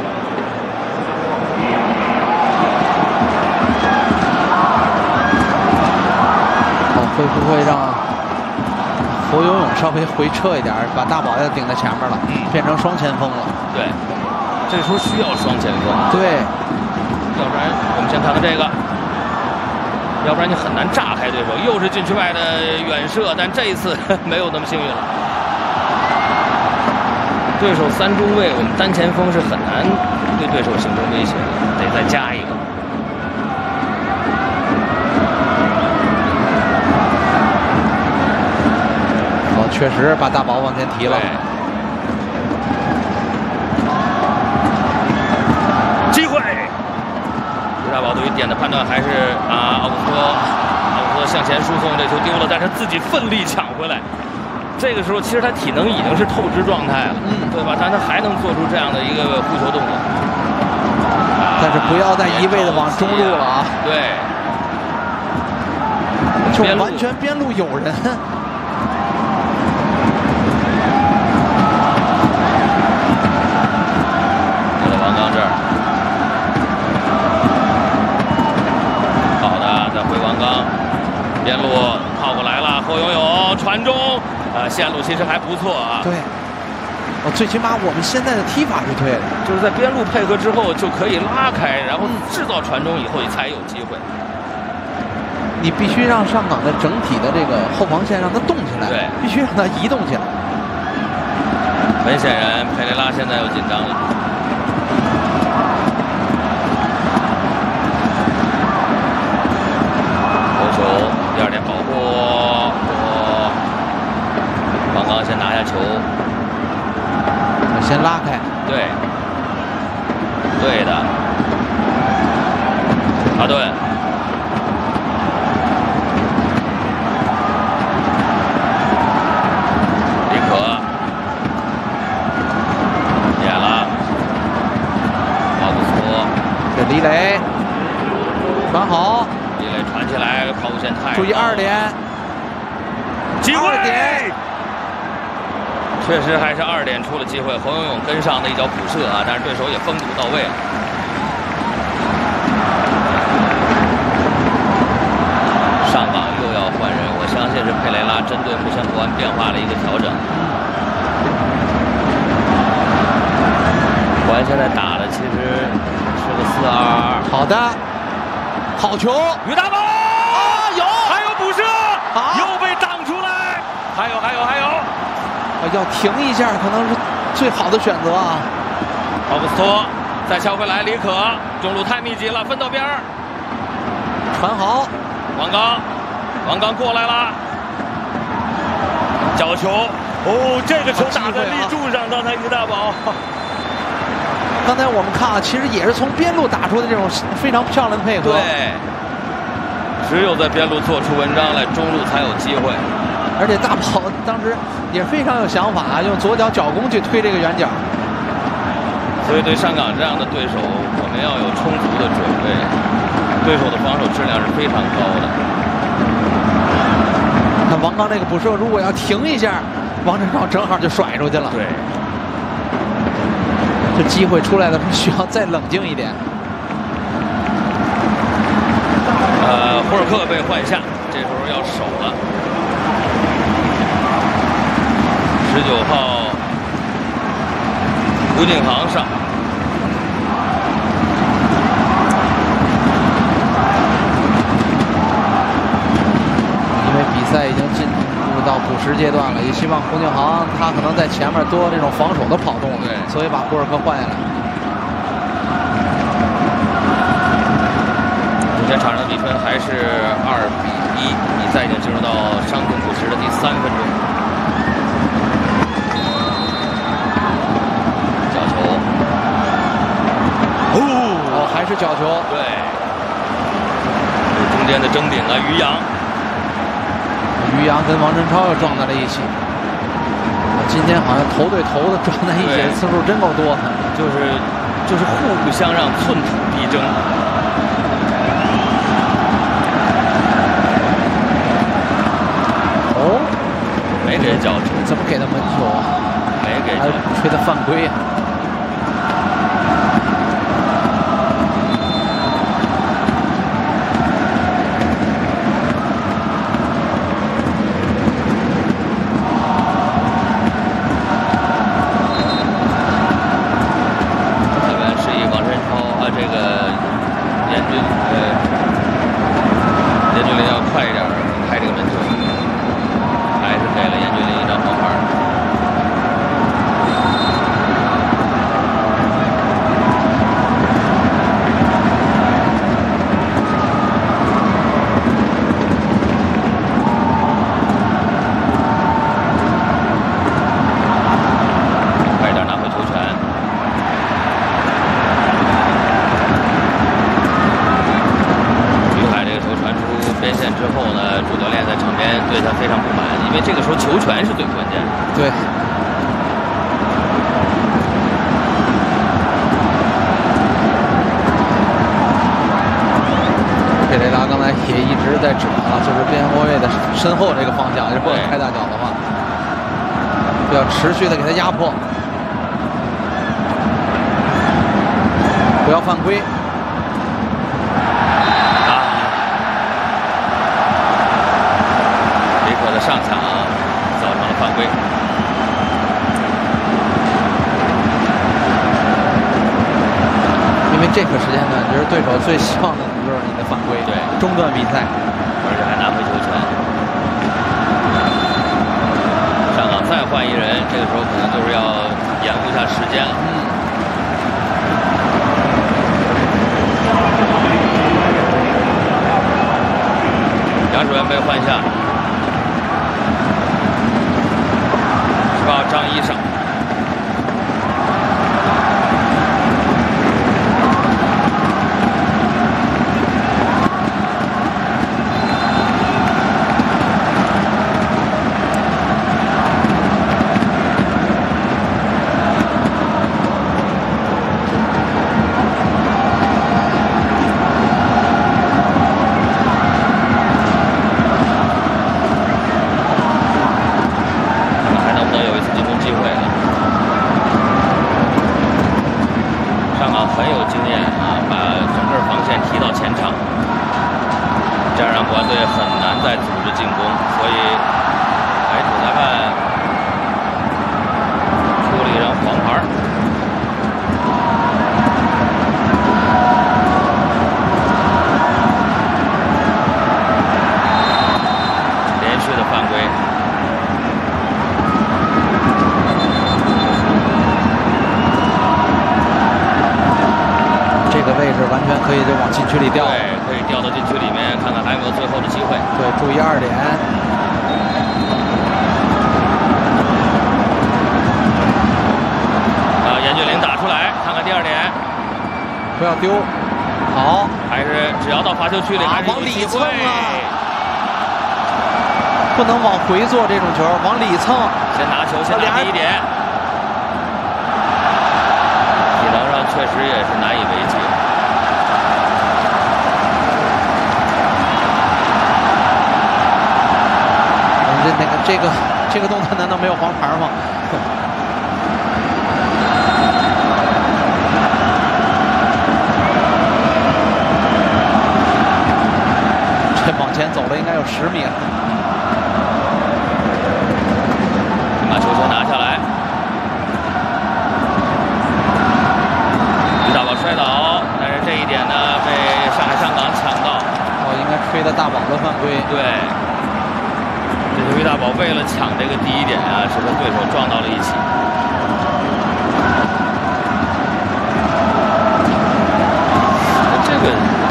B: 哦，会不会让侯永永稍微回撤一点，把大宝要顶在前面了，嗯、变成双前锋了？
A: 对，这时候需要双前锋。
B: 对，
A: 要不然我们先看看这个，要不然你很难炸开对手。又是禁区外的远射，但这一次没有那么幸运了。对手三中卫，我们单前锋是很难对对手形成威胁的，得再加一个。
B: 哦，确实把大宝往前提了。
A: 机会，于大宝对于点的判断还是啊，奥古斯托，奥古斯托向前输送，这球丢了，但是自己奋力抢回来。这个时候，其实他体能已经是透支状态了，嗯，对吧？但他还能做出这样的一个护球动作。
B: 啊、但是不要再一味的往中路了啊！
A: 对，
B: 就完全边路有人。
A: 到了王刚这儿，好的，再回王刚，边路套过来了，侯永永传中。呃，线路其实还不错啊。
B: 对，哦，最起码我们现在的踢法是对的，
A: 就是在边路配合之后就可以拉开，然后制造传中以后才有机会。
B: 你必须让上港的整体的这个后防线让它动起来，
A: 对，
B: 必须让它移动起来。
A: 很显然，佩雷拉现在又紧张了。头球，第二点保护。王刚先拿下球，
B: 先拉开，
A: 对，对的，阿顿，李可，点了，奥古斯托，
B: 这李磊，传好，
A: 李磊传起来，抛物线太，
B: 注意二点，
A: 机会。
B: 二点。
A: 确实还是二点出了机会，侯永永跟上的一脚补射啊，但是对手也封堵到位了。上港又要换人，我相信是佩雷拉针对目前国安变化的一个调整。国安现在打的其实是个四二二。
B: 好的，好球，
A: 于大宝
B: 啊，有，
A: 还有补射，
B: 啊，
A: 又被挡出来，还有还有还有。
B: 要停一下，可能是最好的选择啊！
A: 奥古斯托再敲回来，李可中路太密集了，分到边儿，
B: 传好，
A: 王刚，王刚过来了，角球，哦，这个球打在立柱上，刚才于大宝。
B: 刚才我们看啊，其实也是从边路打出的这种非常漂亮的配合。
A: 对，只有在边路做出文章来，中路才有机会。
B: 而且大宝当时也非常有想法，用左脚脚弓去推这个远角。
A: 所以对上港这样的对手，我们要有充足的准备。对手的防守质量是非常高的。
B: 看王刚那个补射，如果要停一下，王振超正好就甩出去了。
A: 对，
B: 这机会出来的时候需要再冷静一点。
A: 呃，霍尔克被换下，这时候要守了。十九号，吴敬航上。
B: 因为比赛已经进入到补时阶段了，也希望胡敬航他可能在前面多这种防守的跑动，
A: 对，
B: 所以把库尔克换下来。
A: 目前场上的比分还是二比一，比赛已经进入到伤停补时的第三分钟。角球，哦，
B: 哦，还是角球，
A: 对，中间的争顶啊，于洋，
B: 于洋跟王振超又撞在了一起。今天好像头对头的撞在一起的次数真够多，
A: 就是就是互相让寸土必争。
B: 哦，
A: 没给叫出，
B: 怎么给他门球啊？
A: 没给，
B: 还吹他犯规。对，佩雷拉刚才也一直在指啊，就是边后卫的身后这个方向，如果开大脚的话，要持续的给他压迫，不要犯规。
A: 啊，李可的上抢造成了犯规。
B: 因为这个时间段，就是对手最希望的就是你的犯规，
A: 对，
B: 中断比赛，
A: 而且还拿回球权。上港再换一人，这个时候可能就是要延误一下时间了。嗯。杨世元被换下，十八号张一上。
B: 可以就往禁区里掉，
A: 对，可以掉到禁区里面，看看还有没有最后的机会。
B: 对，注意二点。
A: 啊，严俊凌打出来，看看第二点，
B: 不要丢。好，
A: 还是只要到罚球区里，还是
B: 往里蹭啊，不能往回做这种球，往里蹭。
A: 先拿球，先拿第一点。体能上确实也是难以为继。
B: 这那个这个这个动作难道没有黄牌吗？这往前走了应该有十米了。
A: 把球权拿下来，于大宝摔倒，但是这一点呢被上海上港抢到。
B: 哦，应该吹的大宝的犯规。
A: 对。于大宝为了抢这个第一点啊，是跟对手撞到了一起。这个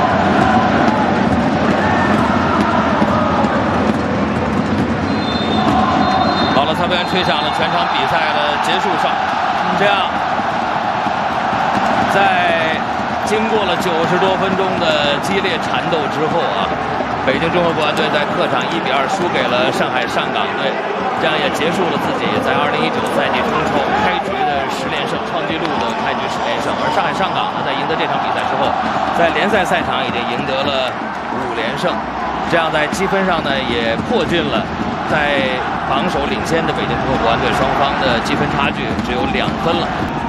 A: 好了，裁判员吹响了全场比赛的结束哨。这样，在经过了九十多分钟的激烈缠斗之后啊。北京中国国安队在客场一比二输给了上海上港队。 这样也结束了自己在二零一九赛季中超开局的十连胜，创纪录的开局十连胜。而上海上港呢，在赢得这场比赛之后，在联赛赛场已经赢得了五连胜，这样在积分上呢也迫近了在榜首领先的北京国安队，双方的积分差距只有两分了。